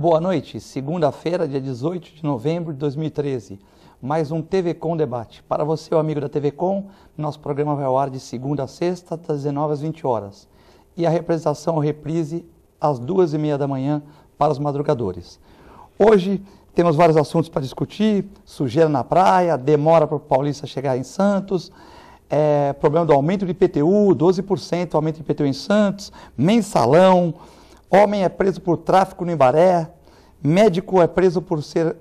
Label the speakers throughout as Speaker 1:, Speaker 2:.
Speaker 1: boa noite. Segunda-feira, dia 18 de novembro de 2013. Mais um TV Com Debate. Para você, o amigo da TV Com, nosso programa vai ao ar de segunda a sexta, das 19 às 20 horas. E a representação ou reprise às 2h30 da manhã para os madrugadores. Hoje temos vários assuntos para discutir: sujeira na praia, demora para o paulista chegar em Santos, problema do aumento de IPTU, 12% aumento de IPTU em Santos, mensalão, homem é preso por tráfico no Imbaré, médico é preso por ser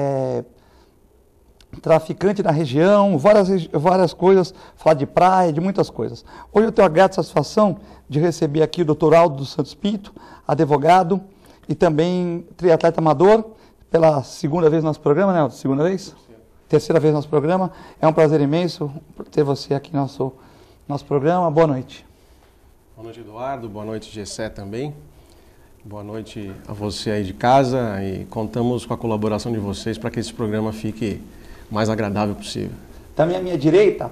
Speaker 1: traficante na região, várias coisas, falar de praia, de muitas coisas. Hoje eu tenho a grata satisfação de receber aqui o Dr. Aldo dos Santos Pinto, advogado e também triatleta amador, pela segunda vez no nosso programa, né? Segunda vez? Terceira vez no nosso programa. É um prazer imenso ter você aqui no nosso programa. Boa noite.
Speaker 2: Boa noite, Eduardo. Boa noite, Gessé também. Boa noite a você aí de casa e contamos com a colaboração de vocês para que esse programa fique o mais agradável possível.
Speaker 1: Também à minha direita,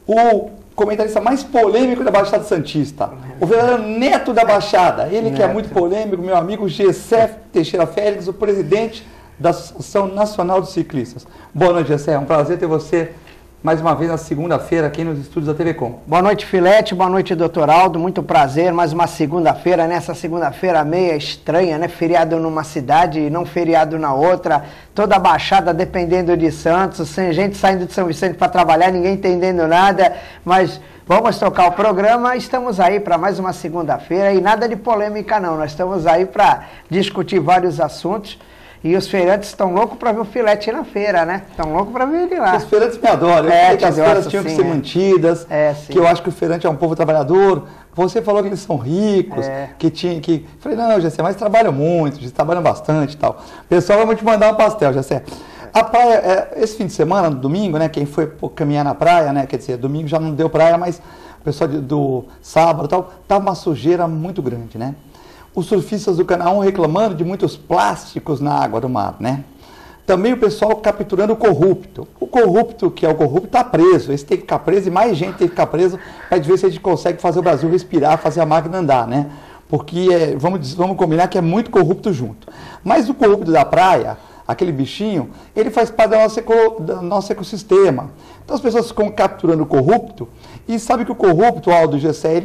Speaker 1: o comentarista mais polêmico da Baixada Santista, o verdadeiro neto da Baixada, ele que é muito polêmico, meu amigo Gessé Teixeira Félix, o presidente da Associação Nacional de Ciclistas. Boa noite, Gessé. É um prazer ter você mais uma vez na segunda-feira aqui nos estúdios da TV Com.
Speaker 3: Boa noite, Filete. Boa noite, doutor Aldo. Muito prazer. Mais uma segunda-feira, nessa segunda-feira meia estranha, né? Feriado numa cidade e não feriado na outra. Toda a Baixada dependendo de Santos, sem gente saindo de São Vicente para trabalhar, ninguém entendendo nada. Mas vamos tocar o programa. Estamos aí para mais uma segunda-feira e nada de polêmica não. Nós estamos aí para discutir vários assuntos. E os feirantes estão loucos para ver o Filete na feira, né? Estão loucos para ver ele lá.
Speaker 1: Os feirantes me adoram. Eu sei que as feiras tinham que ser mantidas, que eu acho que o feirante é um povo trabalhador. Você falou que eles são ricos, que tinha que... Falei, não, Gessé, mas trabalham muito, eles trabalham bastante e tal. Pessoal, vamos te mandar um pastel, Gessé. A praia, esse fim de semana, no domingo, né? Quem foi caminhar na praia, né? Quer dizer, domingo já não deu praia, mas o pessoal do sábado e tal, tá uma sujeira muito grande, né? Os surfistas do Canal 1 reclamando de muitos plásticos na água do mar, né? Também o pessoal capturando o corrupto. O corrupto, que é o corrupto, está preso. Esse tem que ficar preso e mais gente tem que ficar preso para ver se a gente consegue fazer o Brasil respirar, fazer a máquina andar, né? Porque vamos combinar que é muito corrupto junto. Mas o corrupto da praia, aquele bichinho, ele faz parte do nosso ecossistema. Então as pessoas ficam capturando o corrupto e sabe que o corrupto, Aldo, Gessé,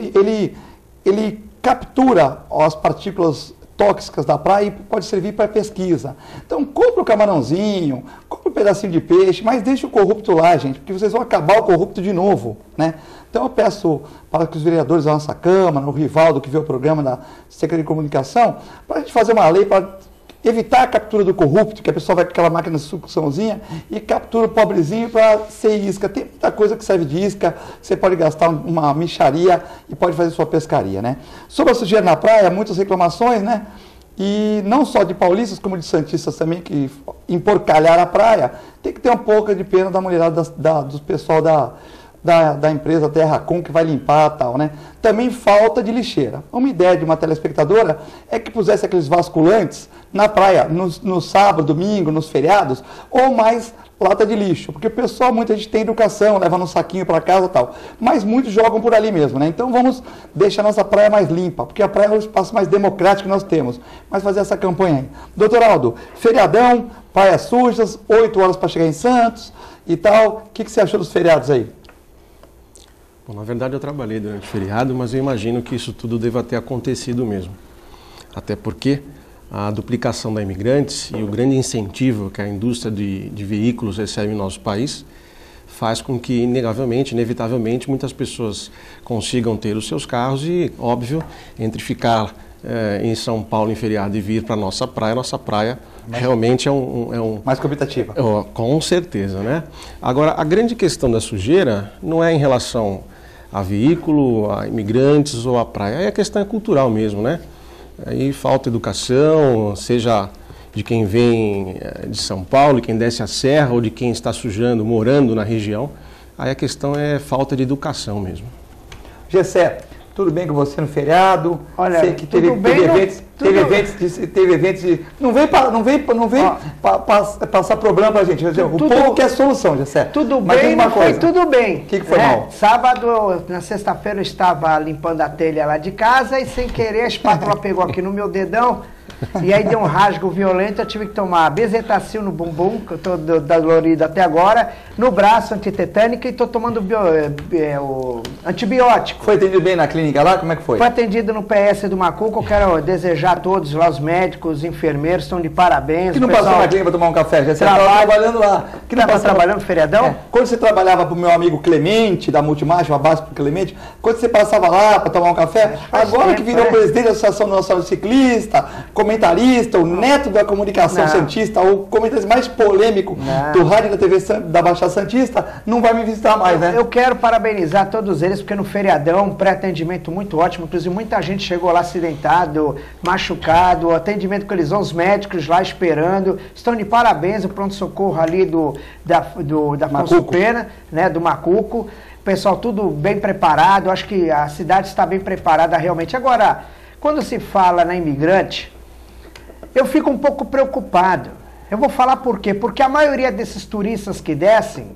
Speaker 1: ele captura as partículas tóxicas da praia e pode servir para pesquisa. Então, compra o camarãozinho, compra um pedacinho de peixe, mas deixa o corrupto lá, gente, porque vocês vão acabar o corrupto de novo, né? Então, eu peço para que os vereadores da nossa Câmara, o Rivaldo, que vê o programa da Secretaria de Comunicação, para a gente fazer uma lei para evitar a captura do corrupto, que a pessoa vai com aquela máquina de sucçãozinha e captura o pobrezinho para ser isca. Tem muita coisa que serve de isca, você pode gastar uma mixaria e pode fazer sua pescaria, né? Sobre a sujeira na praia, muitas reclamações, né? E não só de paulistas, como de santistas também, que emporcalharam a praia. Tem que ter um pouco de pena da mulherada, do pessoal da empresa Terra Com, que vai limpar e tal, né? Também falta de lixeira. Uma ideia de uma telespectadora é que pusesse aqueles vasculantes na praia, no sábado, domingo, nos feriados, ou mais lata de lixo, porque o pessoal, muita gente tem educação, leva no saquinho para casa e tal, mas muitos jogam por ali mesmo, né? Então vamos deixar nossa praia mais limpa, porque a praia é o espaço mais democrático que nós temos, mas fazer essa campanha aí. Doutor Aldo, feriadão, praias sujas, 8 horas para chegar em Santos e tal, o que você achou dos feriados aí?
Speaker 2: Bom, na verdade eu trabalhei durante o feriado, mas eu imagino que isso tudo deva ter acontecido mesmo. Até porque a duplicação da imigrantes e o grande incentivo que a indústria de veículos recebe no nosso país faz com que, inevitavelmente, muitas pessoas consigam ter os seus carros e, óbvio, entre ficar em São Paulo em feriado e vir para a nossa praia realmente é um...
Speaker 1: Mais competitiva.
Speaker 2: Com certeza, né? Agora, a grande questão da sujeira não é em relação a veículo, a imigrantes ou a praia, a questão é cultural mesmo, né? Aí falta educação, seja de quem vem de São Paulo, quem desce a serra ou de quem está sujando, morando na região. Aí a questão é falta de educação mesmo.
Speaker 1: Gessé, tudo bem com você no feriado?
Speaker 3: Olha,
Speaker 1: sei que teve eventos de... Não vem passar problema pra gente. O povo quer solução, Gessé.
Speaker 3: Tudo bem, não foi tudo bem.
Speaker 1: O que foi mal?
Speaker 3: Sábado, na sexta-feira, eu estava limpando a telha lá de casa e sem querer a espátula pegou aqui no meu dedão. e aí deu um rasgo violento, eu tive que tomar bezetacil no bumbum, que eu estou dolorido até agora, no braço antitetânica e estou tomando o antibiótico.
Speaker 1: Foi atendido bem na clínica lá? Como é que foi?
Speaker 3: Foi atendido no PS do Macuco, eu quero desejar a todos lá, os médicos, os enfermeiros, estão de parabéns.
Speaker 1: Que não passou na clínica para tomar um café? Já estava trabalhando lá.
Speaker 3: Que não estava trabalhando no feriadão?
Speaker 1: É. Quando você trabalhava para o meu amigo Clemente, da Multimarcha, um abraço para o Clemente, quando você passava lá para tomar um café, agora que virou presidente da Associação Nacional de Ciclista, comentarista, o neto da comunicação santista, o comentarista mais polêmico do rádio e da TV da Baixada Santista, não vai me visitar mais, né?
Speaker 3: Eu quero parabenizar todos eles, porque no feriadão, um pré-atendimento muito ótimo, inclusive muita gente chegou lá acidentado, machucado, o atendimento que eles vão, os médicos lá esperando, estão de parabéns, o pronto-socorro ali da Afonso Pena, né, do Macuco, pessoal tudo bem preparado, acho que a cidade está bem preparada realmente. Agora, quando se fala na imigrante, eu fico um pouco preocupado. Eu vou falar por quê? Porque a maioria desses turistas que descem,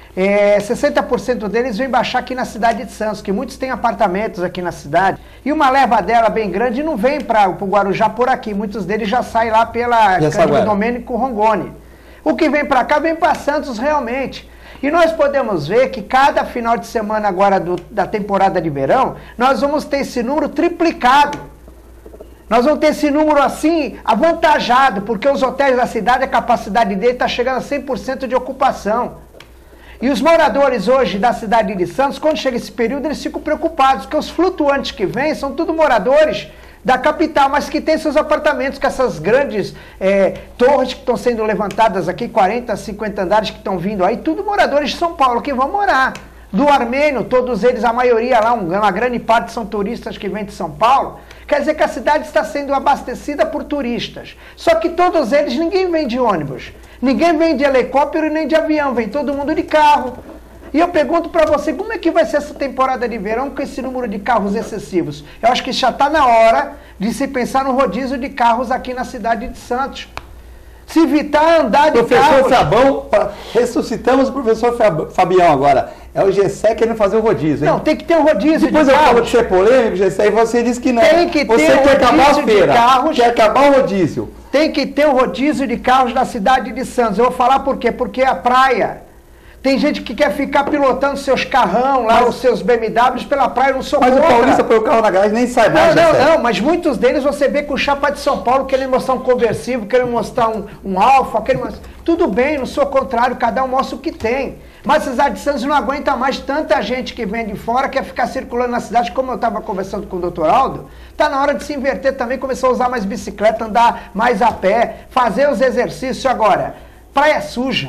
Speaker 3: 60% deles vêm baixar aqui na cidade de Santos, que muitos têm apartamentos aqui na cidade, e uma leva dela bem grande não vem para o Guarujá por aqui, muitos deles já saem lá pela Cândido Domênico Rongoni. O que vem para cá, vem para Santos realmente. E nós podemos ver que cada final de semana agora da temporada de verão, nós vamos ter esse número triplicado. Nós vamos ter esse número assim, avantajado, porque os hotéis da cidade, a capacidade dele está chegando a 100% de ocupação. E os moradores hoje da cidade de Santos, quando chega esse período, eles ficam preocupados, porque os flutuantes que vêm são tudo moradores da capital, mas que tem seus apartamentos, com essas grandes torres que estão sendo levantadas aqui, 40, 50 andares que estão vindo aí, tudo moradores de São Paulo que vão morar. Do Armênio, todos eles, a maioria lá, uma grande parte são turistas que vêm de São Paulo. Quer dizer que a cidade está sendo abastecida por turistas. Só que todos eles, ninguém vem de ônibus, ninguém vem de helicóptero e nem de avião, vem todo mundo de carro. E eu pergunto para você, como é que vai ser essa temporada de verão com esse número de carros excessivos? Eu acho que já está na hora de se pensar no rodízio de carros aqui na cidade de Santos. Se evitar andar de
Speaker 1: carros... Professor Fabão, ressuscitamos o professor Fabião agora. É o Gessé querendo fazer o rodízio, hein?
Speaker 3: Não, tem que ter um rodízio
Speaker 1: Depois de carros. Depois eu falo de ser polêmico, Gessé, e você disse que não.
Speaker 3: Tem que ter
Speaker 1: você
Speaker 3: um
Speaker 1: quer acabar a feira,
Speaker 3: carros,
Speaker 1: quer acabar o rodízio.
Speaker 3: Tem que ter um rodízio de carros na cidade de Santos. Eu vou falar por quê? Porque a praia... Tem gente que quer ficar pilotando seus carrão lá, os seus BMWs pela praia, não sou contra.
Speaker 1: Mas o paulista põe o carro na garagem nem sai mais.
Speaker 3: Não, mas muitos deles você vê com chapa de São Paulo querendo mostrar um conversível, querendo mostrar um Alfa, tudo bem, não sou contrário, cada um mostra o que tem. Mas a cidade de Santos não aguenta mais tanta gente que vem de fora, quer ficar circulando na cidade, como eu estava conversando com o doutor Aldo, está na hora de se inverter também, começar a usar mais bicicleta, andar mais a pé, fazer os exercícios agora. Praia suja.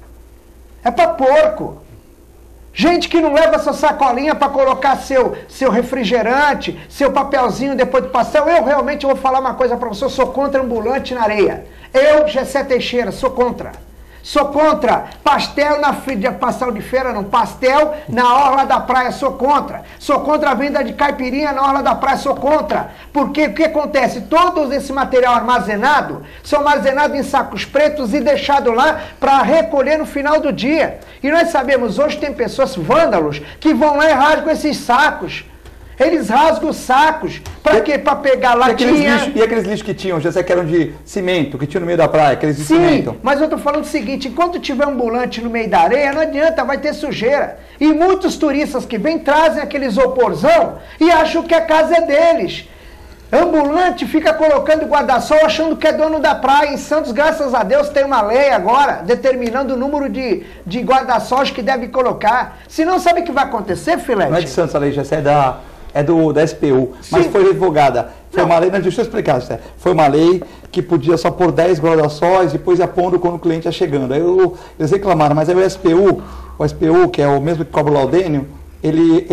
Speaker 3: É para porco. Gente que não leva sua sacolinha para colocar seu refrigerante, seu papelzinho depois do pastel. Eu realmente vou falar uma coisa para você, eu sou contra ambulante na areia. Eu, Gessé Teixeira, sou contra. Sou contra pastel pastel de feira, não. Pastel na orla da praia, sou contra. Sou contra a venda de caipirinha na orla da praia, sou contra. Porque o que acontece? Todo esse material armazenado são armazenados em sacos pretos e deixado lá para recolher no final do dia. E nós sabemos, hoje tem pessoas vândalos que vão lá e rasgam esses sacos. Eles rasgam os sacos. Para quê? Para pegar latinha.
Speaker 1: E aqueles lixos que tinham, já que eram de cimento, que tinha no meio da praia, aqueles de cimento?
Speaker 3: Sim, mas eu estou falando o seguinte, enquanto tiver ambulante no meio da areia, não adianta, vai ter sujeira. E muitos turistas que vêm trazem aquele isoporzão e acham que a casa é deles. Ambulante fica colocando guarda-sol achando que é dono da praia. Em Santos, graças a Deus, tem uma lei agora determinando o número de guarda-sóis que deve colocar. Senão, sabe o que vai acontecer, Filete?
Speaker 1: Não é de Santos a lei, já é da SPU, mas foi revogada. Foi uma lei, deixa eu explicar, José. Foi uma lei que podia só pôr 10 guarda-sóis, depois ia pondo quando o cliente ia chegando. Aí eles reclamaram, mas aí o SPU, que é o mesmo que cobra o laudênio, ele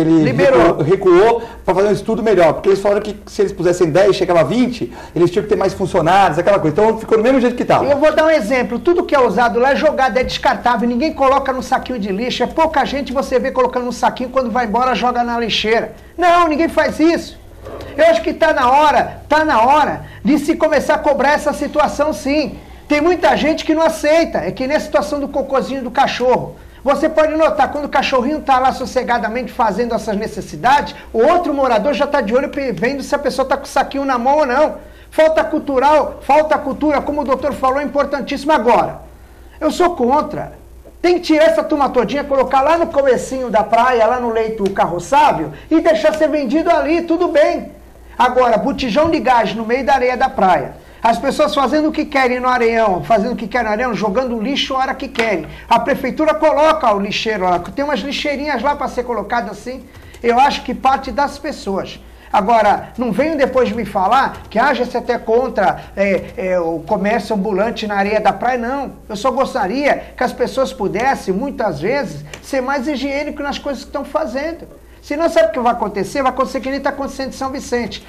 Speaker 1: recuou para fazer um estudo melhor, porque eles falaram que se eles pusessem 10, chegava a 20, eles tinham que ter mais funcionários, aquela coisa. Então ficou do mesmo jeito que estava.
Speaker 3: Eu vou dar um exemplo. Tudo que é usado lá é jogado, é descartável, ninguém coloca no saquinho de lixo. É pouca gente você vê colocando no saquinho, quando vai embora joga na lixeira. Não, ninguém faz isso. Eu acho que está na hora de se começar a cobrar essa situação, sim. Tem muita gente que não aceita, é que nem a situação do cocôzinho do cachorro. Você pode notar, quando o cachorrinho está lá sossegadamente fazendo essas necessidades, o outro morador já está de olho vendo se a pessoa está com o saquinho na mão ou não. Falta cultura, como o doutor falou, é importantíssimo. Agora, eu sou contra. Tem que tirar essa turma todinha, colocar lá no comecinho da praia, lá no leito carroçável, e deixar ser vendido ali, tudo bem. Agora, botijão de gás no meio da areia da praia. As pessoas fazendo o que querem no areião, jogando lixo a hora que querem. A prefeitura coloca o lixeiro lá, tem umas lixeirinhas lá para ser colocado assim. Eu acho que parte das pessoas. Agora, não venham depois de me falar que haja se até contra o comércio ambulante na areia da praia, não. Eu só gostaria que as pessoas pudessem, muitas vezes, ser mais higiênicos nas coisas que estão fazendo. Senão, sabe o que vai acontecer? Vai acontecer que nem está acontecendo em São Vicente.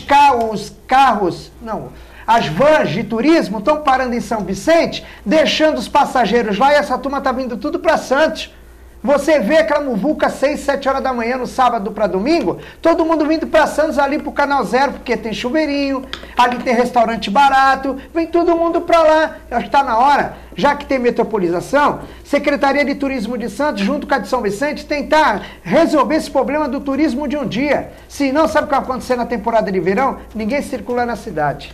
Speaker 3: As vans de turismo estão parando em São Vicente, deixando os passageiros lá e essa turma está vindo tudo para Santos. Você vê aquela muvuca às 6, 7 horas da manhã no sábado para domingo, todo mundo vindo para Santos ali pro Canal Zero, porque tem chuveirinho, ali tem restaurante barato, vem todo mundo para lá. Eu acho que está na hora, já que tem metropolização, Secretaria de Turismo de Santos, junto com a de São Vicente, tentar resolver esse problema do turismo de um dia. Senão, sabe o que vai acontecer na temporada de verão? Ninguém circula na cidade.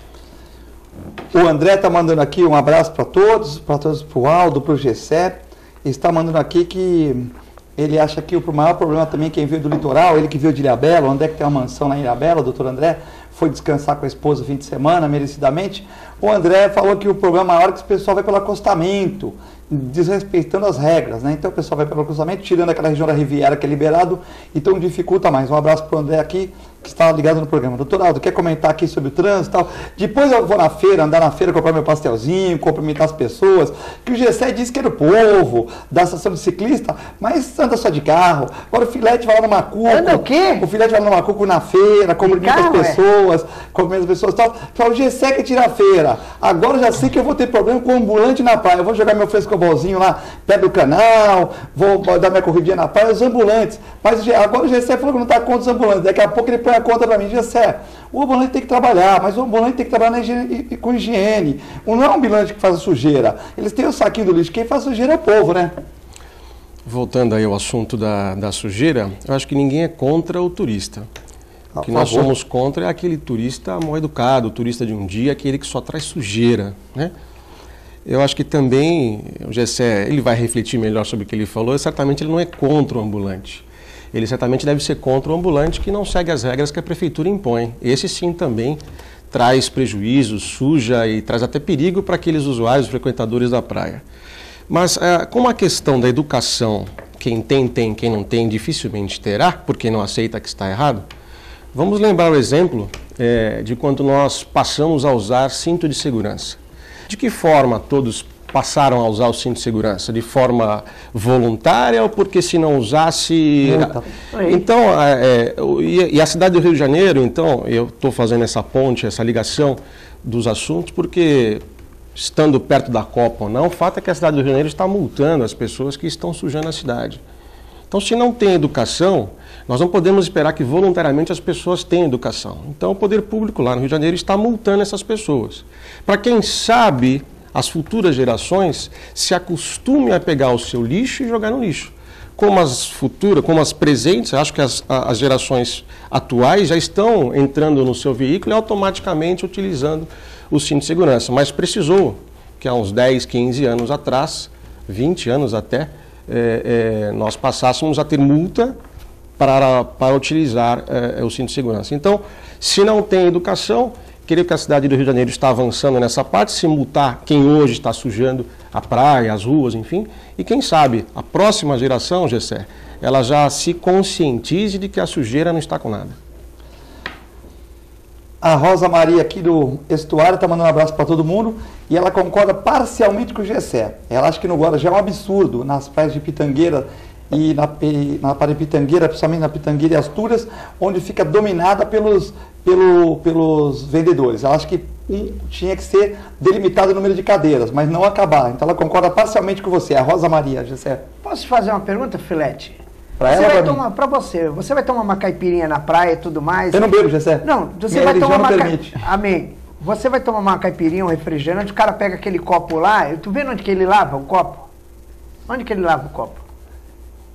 Speaker 1: O André está mandando aqui um abraço para todos, para o Aldo, para o Gessé. Está mandando aqui que ele acha que o maior problema também quem veio do litoral, ele que veio de Ilhabela, onde é que tem uma mansão lá em Ilhabela, o doutor André, foi descansar com a esposa no fim de semana, merecidamente. O André falou que o problema maior é que o pessoal vai pelo acostamento, desrespeitando as regras, né? Então o pessoal vai pelo acostamento, tirando aquela região da Riviera que é liberado, então dificulta mais. Um abraço para o André aqui, que está ligado no programa. Doutor Aldo, quer comentar aqui sobre o trânsito e tal? Depois eu vou na feira, andar na feira, comprar meu pastelzinho, cumprimentar as pessoas, que o Gessé disse que era o povo da estação de ciclista, mas anda só de carro. Agora o Filete vai lá no Macuco.
Speaker 3: Anda o quê?
Speaker 1: O Filete vai lá no Macuco na feira, cumprimenta as pessoas, cumprimenta as pessoas e tal. Fala, o Gessé quer tirar a feira. Agora eu já sei que eu vou ter problema com o ambulante na praia. Eu vou jogar meu frescobolzinho lá perto do canal, vou dar minha corridinha na praia, os ambulantes. Mas agora o Gessé falou que não está contra os ambulantes. Daqui a pouco ele põe a conta para mim, Gessé. O ambulante tem que trabalhar, mas o ambulante tem que trabalhar com higiene. Não é um ambulante que faz a sujeira. Eles têm o saquinho do lixo. Quem faz sujeira é o povo, né?
Speaker 2: Voltando aí ao assunto da sujeira, eu acho que ninguém é contra o turista. O que nós somos contra é aquele turista mal educado, o turista de um dia, aquele que só traz sujeira, né? Eu acho que também o Gessé, ele vai refletir melhor sobre o que ele falou, certamente ele não é contra o ambulante. Ele certamente deve ser contra o ambulante que não segue as regras que a prefeitura impõe. Esse sim também traz prejuízo, suja e traz até perigo para aqueles usuários, frequentadores da praia. Mas como a questão da educação, quem tem, quem não tem, dificilmente terá, porque não aceita que está errado, vamos lembrar o exemplo de quando nós passamos a usar cinto de segurança. De que forma todos passaram a usar o cinto de segurança? De forma voluntária ou porque se não usasse... Então, e a cidade do Rio de Janeiro, então, eu estou fazendo essa ponte, essa ligação dos assuntos, porque estando perto da Copa ou não, o fato é que a cidade do Rio de Janeiro está multando as pessoas que estão sujando a cidade. Então, se não tem educação, nós não podemos esperar que voluntariamente as pessoas tenham educação. Então, o poder público lá no Rio de Janeiro está multando essas pessoas. Para quem sabe, as futuras gerações se acostumem a pegar o seu lixo e jogar no lixo. Como as presentes, acho que as gerações atuais já estão entrando no seu veículo e automaticamente utilizando o cinto de segurança. Mas precisou que há uns 10, 15 anos atrás, 20 anos até, nós passássemos a ter multa para utilizar o cinto de segurança. Então, se não tem educação, creio que a cidade do Rio de Janeiro está avançando nessa parte, se multar quem hoje está sujando a praia, as ruas, enfim, e quem sabe a próxima geração, Gessé, ela já se conscientize de que a sujeira não está com nada.
Speaker 1: A Rosa Maria aqui do Estuário está mandando um abraço para todo mundo e ela concorda parcialmente com o Gessé. Ela acha que no Guarujá é um absurdo nas praias de Pitangueira e na praia de Pitangueira, principalmente na Pitangueira e Astúrias, onde fica dominada pelos vendedores. Ela acha que tinha que ser delimitado o número de cadeiras, mas não acabar. Então ela concorda parcialmente com você, a Rosa Maria, Gessé.
Speaker 3: Posso fazer uma pergunta, Filete?
Speaker 1: Para ela,
Speaker 3: para você. Você vai tomar uma caipirinha na praia e tudo mais?
Speaker 1: Eu não bebo, Gessé.
Speaker 3: Não, você vai tomar uma caipirinha. Amém. Você vai tomar uma caipirinha, um refrigerante, o cara pega aquele copo lá, tu vendo onde que ele lava o copo? Onde que ele lava o copo?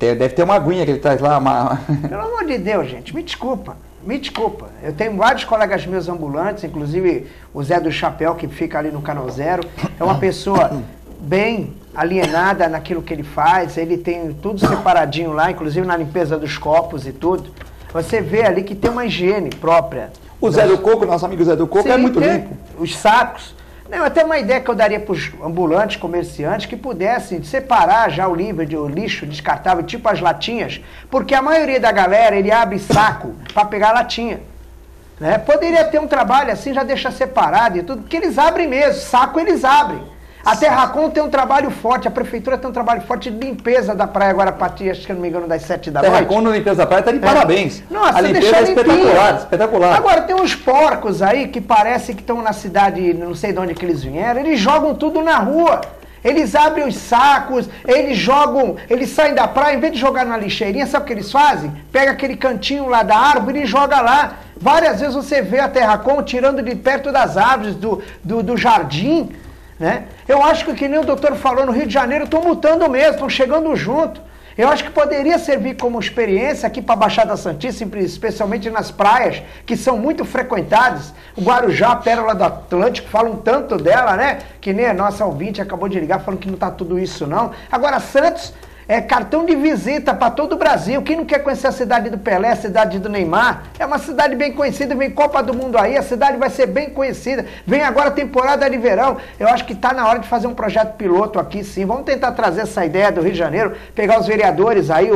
Speaker 1: Deve ter uma aguinha que ele traz lá.
Speaker 3: Pelo amor de Deus, gente, me desculpa. Me desculpa, eu tenho vários colegas meus ambulantes, inclusive o Zé do Chapéu, que fica ali no Canal Zero, é uma pessoa bem alienada naquilo que ele faz, ele tem tudo separadinho lá, inclusive na limpeza dos copos e tudo. Você vê ali que tem uma higiene própria.
Speaker 1: O Zé do Coco, nosso amigo Zé do Coco, é muito limpo.
Speaker 3: Os sacos. Não, até uma ideia que eu daria para os ambulantes, comerciantes, que pudessem separar já o lixo descartável, tipo as latinhas, porque a maioria da galera, ele abre saco para pegar latinha. Né? Poderia ter um trabalho assim, já deixa separado e tudo, porque eles abrem mesmo, saco eles abrem. A Terracom tem um trabalho forte, a prefeitura tem um trabalho forte de limpeza da praia agora a partir, acho que não me engano, das 7 da noite.
Speaker 1: Terracom na limpeza da praia está de parabéns.
Speaker 3: Nossa,
Speaker 1: a limpeza é espetacular, espetacular.
Speaker 3: Agora tem uns porcos aí que parece que estão na cidade, não sei de onde que eles vieram, eles jogam tudo na rua. Eles abrem os sacos, eles jogam, eles saem da praia, em vez de jogar na lixeirinha, sabe o que eles fazem? Pega aquele cantinho lá da árvore e joga lá. Várias vezes você vê a Terracom tirando de perto das árvores do jardim. Né? Eu acho que nem o doutor falou, no Rio de Janeiro estão multando mesmo, estão chegando junto. Eu acho que poderia servir como experiência aqui para a Baixada Santista, especialmente nas praias, que são muito frequentadas. O Guarujá, a Pérola do Atlântico, falam tanto dela, né? Que nem a nossa ouvinte acabou de ligar falando que não está tudo isso, não. Agora, Santos é cartão de visita para todo o Brasil. Quem não quer conhecer a cidade do Pelé, a cidade do Neymar? É uma cidade bem conhecida, vem Copa do Mundo aí, a cidade vai ser bem conhecida. Vem agora a temporada de verão. Eu acho que está na hora de fazer um projeto piloto aqui, sim. Vamos tentar trazer essa ideia do Rio de Janeiro, pegar os vereadores aí,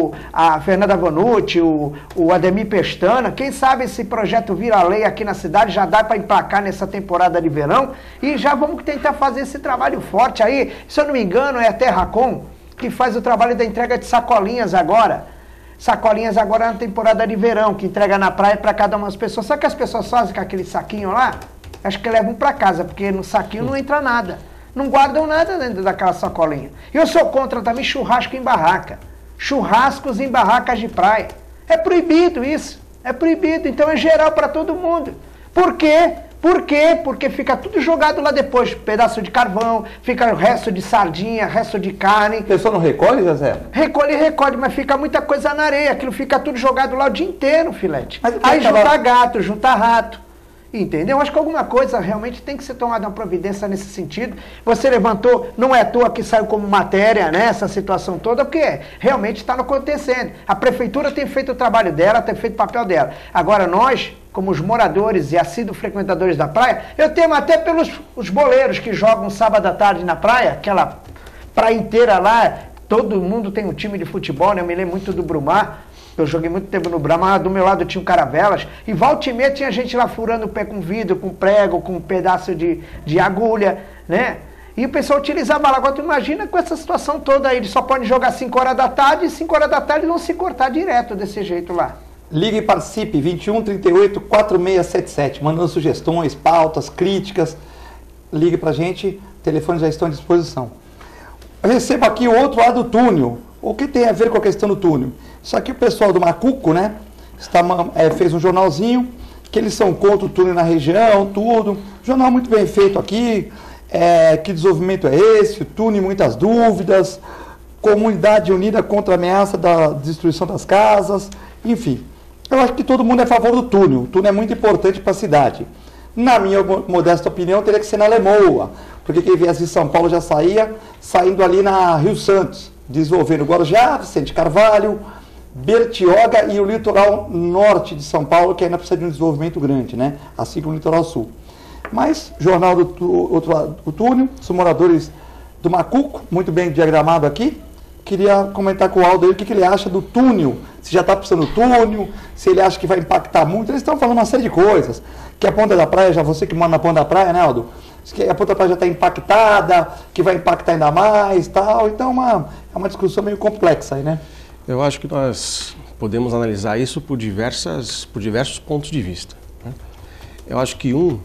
Speaker 3: a Fernanda Vanucci, o Ademir Pestana. Quem sabe esse projeto vira lei aqui na cidade, já dá para emplacar nessa temporada de verão. E já vamos tentar fazer esse trabalho forte aí. Se eu não me engano, é a Terracom que faz o trabalho da entrega de sacolinhas agora. Sacolinhas agora na temporada de verão, que entrega na praia para cada uma das pessoas. Sabe o que as pessoas fazem com aquele saquinho lá? Acho que levam para casa, porque no saquinho não entra nada. Não guardam nada dentro daquela sacolinha. E eu sou contra também churrasco em barraca. Churrascos em barracas de praia. É proibido isso. É proibido. Então é geral para todo mundo. Por quê? Por quê? Porque fica tudo jogado lá depois, pedaço de carvão, fica o resto de sardinha, resto de carne.
Speaker 1: A pessoa não recolhe, Zé?
Speaker 3: Recolhe, mas fica muita coisa na areia, aquilo fica tudo jogado lá o dia inteiro, filete. Aí junta gato, junta rato, entendeu? Acho que alguma coisa realmente tem que ser tomada uma providência nesse sentido. Você levantou, não é à toa que saiu como matéria, né, essa situação toda, porque realmente está acontecendo. A prefeitura tem feito o trabalho dela, tem feito o papel dela. Agora nós, como os moradores e assíduos frequentadores da praia, eu temo até pelos os boleiros que jogam sábado à tarde na praia, aquela praia inteira lá, todo mundo tem um time de futebol, né? Eu me lembro muito do Brumar, eu joguei muito tempo no Brumar, do meu lado tinha um Caravelas, e volta e meia tinha gente lá furando o pé com vidro, com prego, com um pedaço de agulha, né? E o pessoal utilizava lá. Agora tu imagina com essa situação toda aí, eles só podem jogar 5 horas da tarde, e 5 horas da tarde vão se cortar direto desse jeito lá.
Speaker 1: Ligue e participe, 21 38 4677, mandando sugestões, pautas, críticas. Ligue pra gente, telefones já estão à disposição. Eu recebo aqui o outro lado do túnel. O que tem a ver com a questão do túnel? Isso aqui o pessoal do Macuco, né, fez um jornalzinho, que eles são contra o túnel na região, tudo. Jornal muito bem feito aqui, que desenvolvimento é esse, o túnel, muitas dúvidas, comunidade unida contra a ameaça da destruição das casas, enfim. Eu acho que todo mundo é a favor do túnel. O túnel é muito importante para a cidade. Na minha modesta opinião, teria que ser na Lemoa, porque quem viesse de São Paulo já saía, saindo ali na Rio Santos, desenvolvendo Guarujá, Vicente Carvalho, Bertioga e o litoral norte de São Paulo, que ainda precisa de um desenvolvimento grande, né? Assim como o litoral sul. Mas, jornal do túnel, os moradores do Macuco, muito bem diagramado aqui. Queria comentar com o Aldo aí o que ele acha do túnel, se já está precisando do túnel, se ele acha que vai impactar muito. Eles estão falando uma série de coisas, que a ponta da praia, já você que mora na ponta da praia, né, Aldo? Que a ponta da praia já está impactada, que vai impactar ainda mais, tal. Então é uma discussão meio complexa aí, né?
Speaker 2: Eu acho que nós podemos analisar isso por diversos pontos de vista, né? Eu acho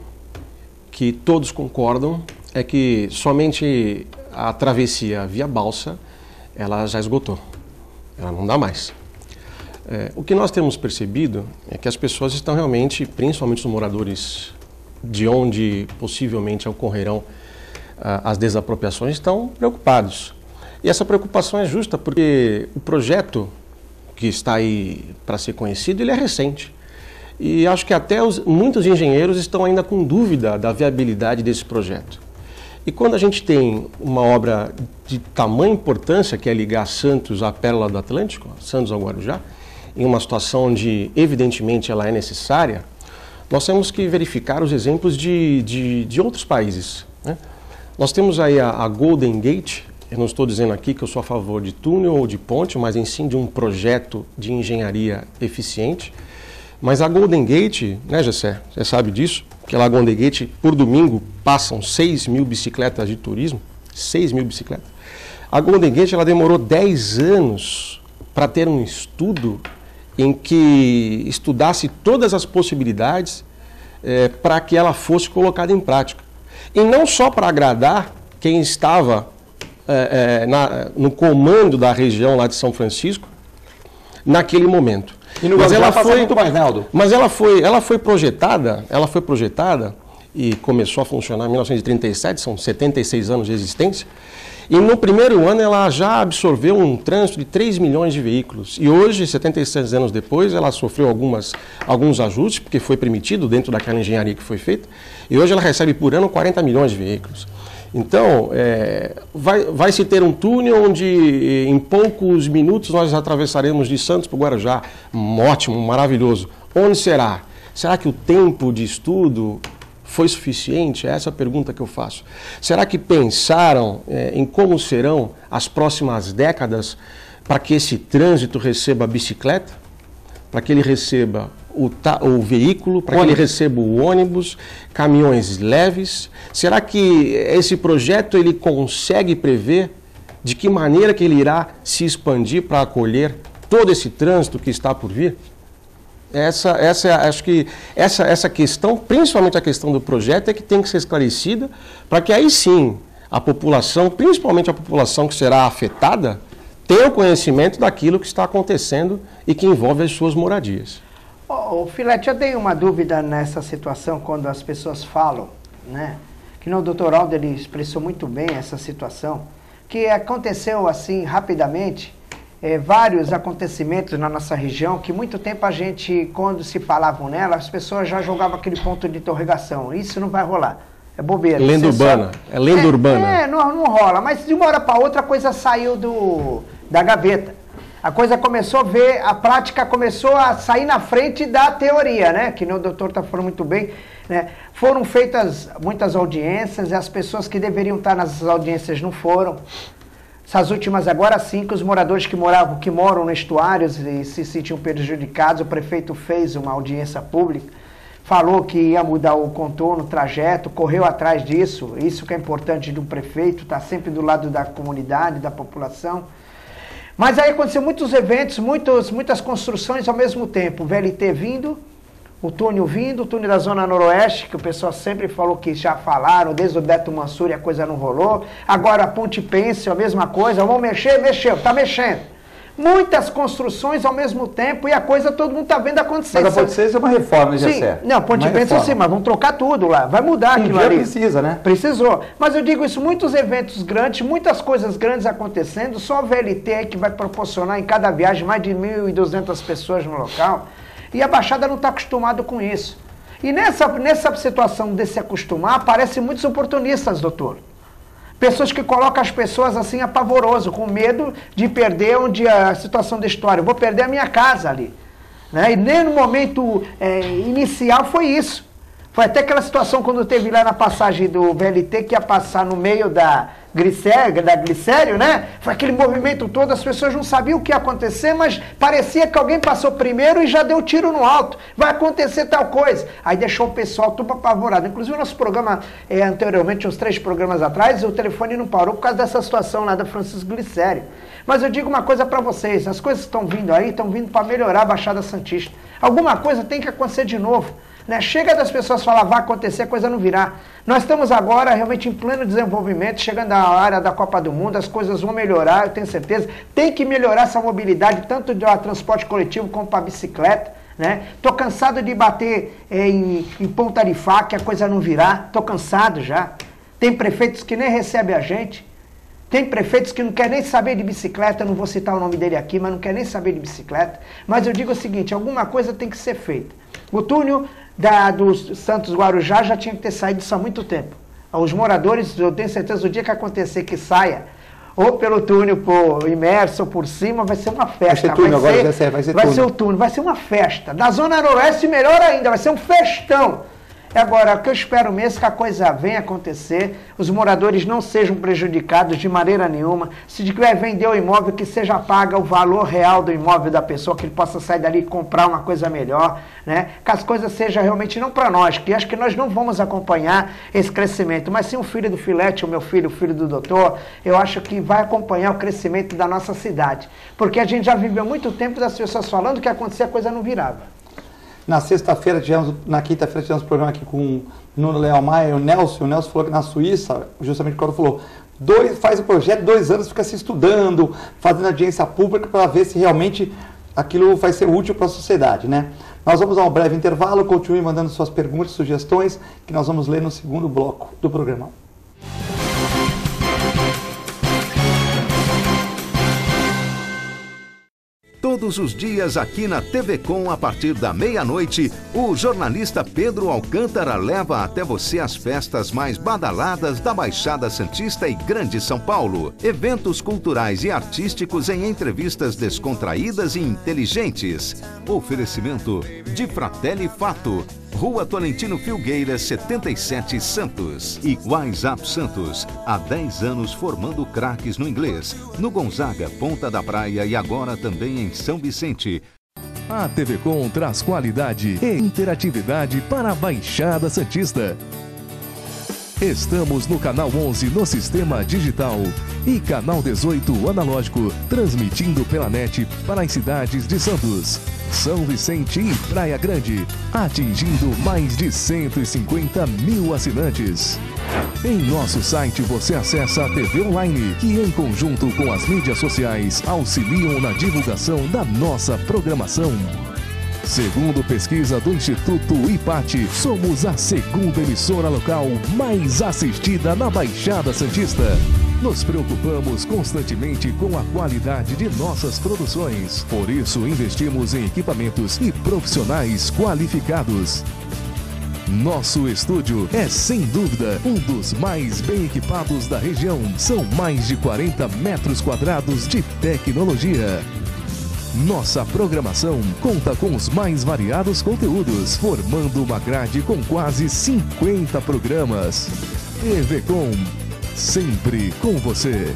Speaker 2: que todos concordam é que somente a travessia via balsa ela já esgotou, ela não dá mais. O que nós temos percebido é que as pessoas estão realmente, principalmente os moradores de onde possivelmente ocorrerão as desapropriações, estão preocupados. E essa preocupação é justa, porque o projeto que está aí para ser conhecido, ele é recente. E acho que até muitos engenheiros estão ainda com dúvida da viabilidade desse projeto. E quando a gente tem uma obra de tamanha importância, que é ligar Santos à Pérola do Atlântico, Santos ao Guarujá, em uma situação onde, evidentemente, ela é necessária, nós temos que verificar os exemplos de outros países, né? Nós temos aí a Golden Gate. Eu não estou dizendo aqui que eu sou a favor de túnel ou de ponte, mas em sim de um projeto de engenharia eficiente. Mas a Golden Gate, né, Gessé, você sabe disso, que lá a Golden Gate, por domingo, passam 6.000 bicicletas de turismo, 6.000 bicicletas. A Golden Gate, ela demorou 10 anos para ter um estudo em que estudasse todas as possibilidades para que ela fosse colocada em prática. E não só para agradar quem estava no comando da região lá de São Francisco, naquele momento.
Speaker 1: E no Guarujá passa muito mais, né, Aldo?
Speaker 2: Mas ela foi projetada e começou a funcionar em 1937, são 76 anos de existência. E no primeiro ano ela já absorveu um trânsito de 3 milhões de veículos. E hoje, 76 anos depois, ela sofreu alguns ajustes, porque foi permitido dentro daquela engenharia que foi feita. E hoje ela recebe por ano 40 milhões de veículos. Então, vai se ter um túnel onde em poucos minutos nós atravessaremos de Santos para o Guarujá. Ótimo, maravilhoso. Onde será? Será que o tempo de estudo foi suficiente? Essa é a pergunta que eu faço. Será que pensaram em como serão as próximas décadas para que esse trânsito receba a bicicleta, para que ele receba o veículo, para que ele receba o ônibus, caminhões leves? Será que esse projeto ele consegue prever de que maneira que ele irá se expandir para acolher todo esse trânsito que está por vir? Acho que essa questão, principalmente a questão do projeto, é que tem que ser esclarecida para que aí sim a população, principalmente a população que será afetada, tenha o conhecimento daquilo que está acontecendo e que envolve as suas moradias.
Speaker 3: Filete, eu tenho uma dúvida nessa situação quando as pessoas falam, né? Que no Dr. Aldo ele expressou muito bem essa situação, que aconteceu assim rapidamente. Vários acontecimentos na nossa região que muito tempo a gente, quando se falavam nela, as pessoas já jogavam aquele ponto de interrogação. Isso não vai rolar. É bobeira.
Speaker 2: Lenda urbana. É lenda urbana.
Speaker 3: Não rola. Mas de uma hora para outra a coisa saiu da gaveta. A coisa começou a ver, a prática começou a sair na frente da teoria, né? Que o doutor está falando muito bem, né? Foram feitas muitas audiências e as pessoas que deveriam estar nessas audiências não foram. Essas últimas agora sim, que os moradores que moram no estuários e se sentiam prejudicados, o prefeito fez uma audiência pública, falou que ia mudar o contorno, o trajeto, correu atrás disso. Isso que é importante de um prefeito, está sempre do lado da comunidade, da população. Mas aí aconteceu muitos eventos, muitas construções ao mesmo tempo. O VLT vindo, o túnel vindo, o túnel da Zona Noroeste, que o pessoal sempre falou que já falaram, desde o Beto Mansur e a coisa não rolou. Agora a Ponte Pêncil, a mesma coisa, vamos mexeu, está mexendo. Muitas construções ao mesmo tempo e a coisa todo mundo está vendo acontecer.
Speaker 1: Mas a Ponte Pêncil é uma reforma, já certo?
Speaker 3: Não, Ponte Pêncil sim, mas vamos trocar tudo lá, vai mudar aquilo ali.
Speaker 1: Precisa, né?
Speaker 3: Precisou. Mas eu digo isso, muitos eventos grandes, muitas coisas grandes acontecendo, só a VLT aí que vai proporcionar em cada viagem mais de 1.200 pessoas no local. E a Baixada não está acostumada com isso. E nessa situação de se acostumar, aparecem muitos oportunistas, doutor. Pessoas que colocam as pessoas assim apavoroso, com medo de perder a situação da história. Eu vou perder a minha casa ali. Né? E nem no momento inicial foi isso. Foi até aquela situação quando teve lá na passagem do VLT, que ia passar no meio da Glicério, né? Foi aquele movimento todo, as pessoas não sabiam o que ia acontecer, mas parecia que alguém passou primeiro e já deu tiro no alto. Vai acontecer tal coisa. Aí deixou o pessoal tudo apavorado. Inclusive o nosso programa, anteriormente, uns 3 programas atrás, o telefone não parou por causa dessa situação lá da Francisco Glicério. Mas eu digo uma coisa para vocês, as coisas estão vindo aí, estão vindo para melhorar a Baixada Santista. Alguma coisa tem que acontecer de novo. Né? Chega das pessoas falar, vai acontecer, a coisa não virá. Nós estamos agora realmente em pleno desenvolvimento, chegando à área da Copa do Mundo, as coisas vão melhorar, eu tenho certeza. Tem que melhorar essa mobilidade, tanto do transporte coletivo como para a bicicleta. Estou cansado de bater em ponta de faca, a coisa não virá, estou cansado já. Tem prefeitos que nem recebem a gente. Tem prefeitos que não querem nem saber de bicicleta, não vou citar o nome dele aqui, mas não quer nem saber de bicicleta. Mas eu digo o seguinte, alguma coisa tem que ser feita. O túnel do Santos Guarujá já tinha que ter saído isso há muito tempo. Os moradores, eu tenho certeza, o dia que acontecer que saia, ou pelo túnel por imerso ou por cima, vai ser uma festa.
Speaker 1: Vai ser túnel agora, vai ser
Speaker 3: o túnel, vai ser uma festa. Na Zona Noroeste, melhor ainda, vai ser um festão. Agora, o que eu espero mesmo é que a coisa venha acontecer, os moradores não sejam prejudicados de maneira nenhuma. Se tiver vender o imóvel, que seja paga o valor real do imóvel da pessoa, que ele possa sair dali e comprar uma coisa melhor, né? Que as coisas sejam realmente não para nós, que acho que nós não vamos acompanhar esse crescimento, mas sim o filho do Filete, o meu filho, o filho do doutor, eu acho que vai acompanhar o crescimento da nossa cidade. Porque a gente já viveu muito tempo das pessoas falando que acontecia, a coisa não virava.
Speaker 1: Na sexta-feira, na quinta-feira, tivemos um programa aqui com o Nuno Leal Maia e o Nelson. O Nelson falou que na Suíça, justamente quando falou, faz o projeto, 2 anos, fica se estudando, fazendo audiência pública para ver se realmente aquilo vai ser útil para a sociedade, né? Nós vamos a um breve intervalo, continue mandando suas perguntas, sugestões, que nós vamos ler no segundo bloco do programa.
Speaker 4: Todos os dias aqui na TV Com, a partir da meia-noite, o jornalista Pedro Alcântara leva até você as festas mais badaladas da Baixada Santista e Grande São Paulo. Eventos culturais e artísticos em entrevistas descontraídas e inteligentes. Oferecimento de Fratelli Fato. Rua Tolentino Filgueiras, 77, Santos. E WhatsApp Santos, há 10 anos formando craques no inglês, no Gonzaga, Ponta da Praia e agora também em São Vicente.
Speaker 5: A TV Com traz qualidade e interatividade para a Baixada Santista. Estamos no canal 11 no sistema digital e canal 18 analógico, transmitindo pela net para as cidades de Santos, São Vicente e Praia Grande, atingindo mais de 150 mil assinantes. Em nosso site você acessa a TV Online, que em conjunto com as mídias sociais auxiliam na divulgação da nossa programação. Segundo pesquisa do Instituto IPAT, somos a segunda emissora local mais assistida na Baixada Santista. Nos preocupamos constantemente com a qualidade de nossas produções. Por isso, investimos em equipamentos e profissionais qualificados. Nosso estúdio é, sem dúvida, um dos mais bem equipados da região. São mais de 40 metros quadrados de tecnologia. Nossa programação conta com os mais variados conteúdos, formando uma grade com quase 50 programas. TV Com, sempre com você.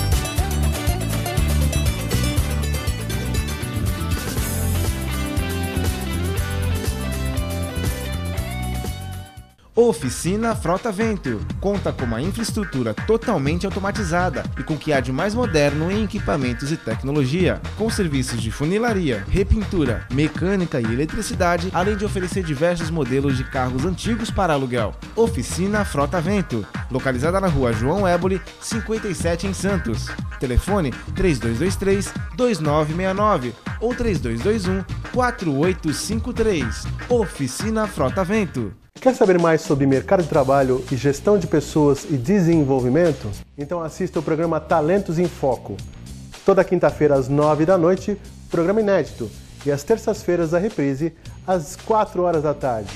Speaker 6: Oficina Frota Vento. Conta com uma infraestrutura totalmente automatizada e com o que há de mais moderno em equipamentos e tecnologia, com serviços de funilaria, repintura, mecânica e eletricidade, além de oferecer diversos modelos de carros antigos para aluguel. Oficina Frota Vento, localizada na rua João Éboli, 57 em Santos. Telefone 3223-2969 ou 3221-4853. Oficina Frota Vento.
Speaker 2: Quer saber mais sobre mercado de trabalho e gestão de pessoas e desenvolvimento? Então assista o programa Talentos em Foco. Toda quinta-feira às 9 da noite, programa inédito. E às terças-feiras a reprise, às 4 horas da tarde.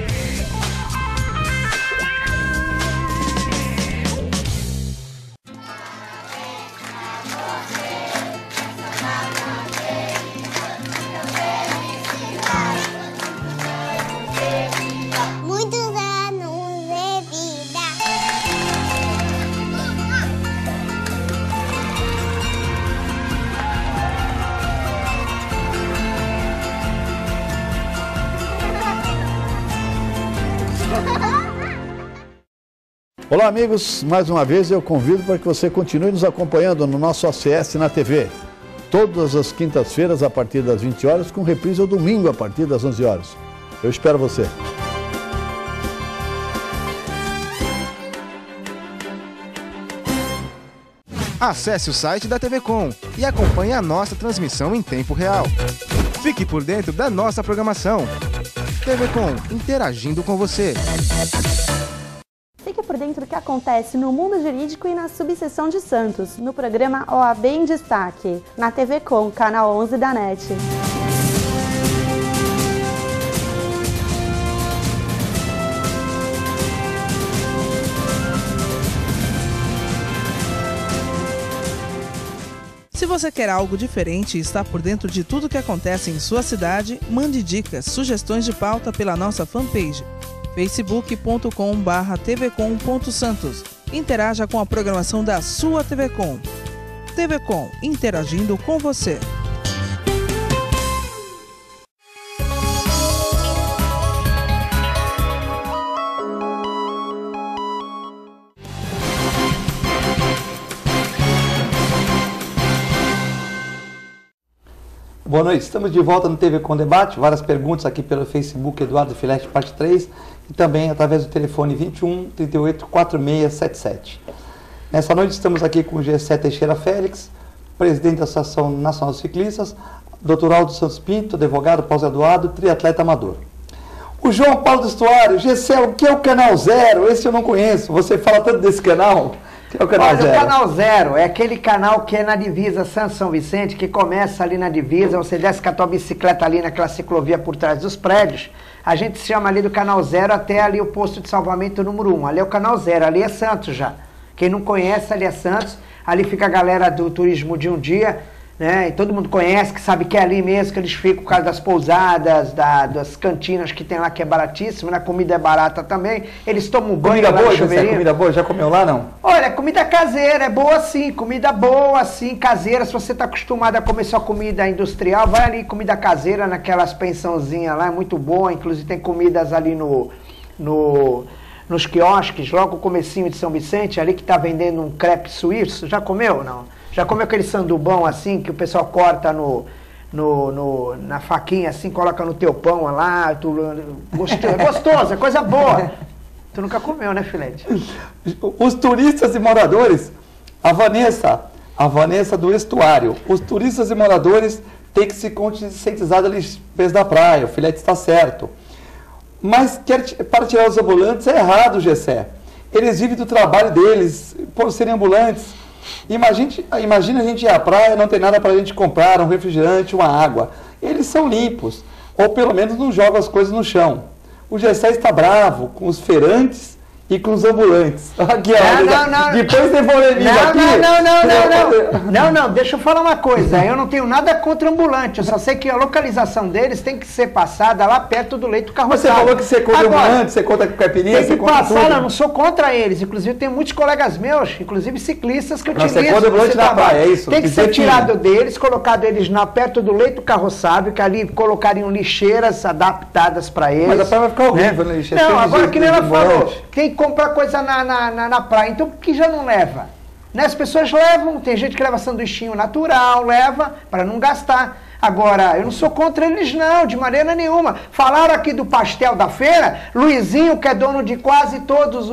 Speaker 7: Olá amigos, mais uma vez eu convido para que você continue nos acompanhando no nosso ACS na TV. Todas as quintas-feiras a partir das 20 horas, com reprise ao domingo a partir das 11 horas. Eu espero você.
Speaker 6: Acesse o site da TV Com e acompanhe a nossa transmissão em tempo real. Fique por dentro da nossa programação. TV Com, interagindo com você.
Speaker 8: Fique por dentro dentro do que acontece no mundo jurídico e na subseção de Santos, no programa OAB em Destaque, na TV Com, canal 11 da NET.
Speaker 9: Se você quer algo diferente e está por dentro de tudo que acontece em sua cidade, mande dicas, sugestões de pauta pela nossa fanpage, facebook.com/tvcom.santos. Interaja com a programação da sua TV Com. TV Com, interagindo com você.
Speaker 1: Boa noite, estamos de volta no TV Com Debate, várias perguntas aqui pelo Facebook Eduardo Filete, parte 3, e também através do telefone 21 38 4677. Nessa noite estamos aqui com o Gessé Teixeira Félix, presidente da Associação Nacional dos Ciclistas, Dr. Aldo Santos Pinto, advogado, pós-graduado, triatleta amador. O João Paulo do Estuário, Gessé, o que é o Canal Zero? Esse eu não conheço, você fala tanto desse canal. É o Canal Zero.
Speaker 3: O Canal Zero é aquele canal que é na divisa Santos-São Vicente, que começa ali na divisa, você desce com a tua bicicleta ali naquela ciclovia por trás dos prédios, a gente se chama ali do Canal Zero até ali o posto de salvamento número 1, ali é o Canal Zero, ali é Santos já. Quem não conhece, ali é Santos, ali fica a galera do turismo de um dia, né? E todo mundo conhece, que sabe que é ali mesmo que eles ficam por causa das pousadas, das cantinas que tem lá, que é baratíssimo, né? A comida é barata também, eles tomam banho
Speaker 1: comida
Speaker 3: lá
Speaker 1: boa,
Speaker 3: no chuveirinho.
Speaker 1: Comida boa, já comeu lá não?
Speaker 3: Olha, comida caseira, é boa sim, comida boa sim, caseira. Se você está acostumado a comer só comida industrial, vai ali, comida caseira, naquelas pensãozinhas lá, é muito boa. Inclusive tem comidas ali nos quiosques, logo o comecinho de São Vicente, ali que está vendendo um crepe suíço. Já comeu não? Já comeu aquele sandubão assim, que o pessoal corta na faquinha assim, coloca no teu pão lá, é gostoso, é coisa boa. Tu nunca comeu, né, Filete?
Speaker 1: Os turistas e moradores, a Vanessa do Estuário, os turistas e moradores têm que se conscientizar da limpeza da praia, o Filete está certo. Mas para tirar os ambulantes é errado, Gessé. Eles vivem do trabalho deles, por serem ambulantes. Imagina a gente ir à praia, não tem nada para a gente comprar, um refrigerante, uma água. Eles são limpos, ou pelo menos não jogam as coisas no chão. O Gessé está bravo com os feirantes e com os ambulantes. Aqui, ó, depois tem polêmica aqui.
Speaker 3: Não, deixa eu falar uma coisa. Eu não tenho nada contra ambulante. Eu só sei que a localização deles tem que ser passada lá perto do leito carroçado.
Speaker 1: Você falou que você é contra ambulante, você é contra caipirinha,
Speaker 3: você é contra tudo. Não, não sou contra eles. Inclusive tem muitos colegas meus, inclusive ciclistas, que utilizam.
Speaker 1: Você é contra ambulante na praia, é isso?
Speaker 3: Tem que ser tirado deles, colocado eles perto do leito carroçado, que ali colocariam lixeiras adaptadas para eles.
Speaker 1: Mas a praia vai ficar horrível, né?
Speaker 3: Não, agora que nem ela falou, tem que comprar coisa na praia, então por que já não leva? Né? As pessoas levam, tem gente que leva sanduichinho natural, leva para não gastar. Agora, eu não sou contra eles não, de maneira nenhuma. Falaram aqui do pastel da feira, Luizinho, que é dono de quase todos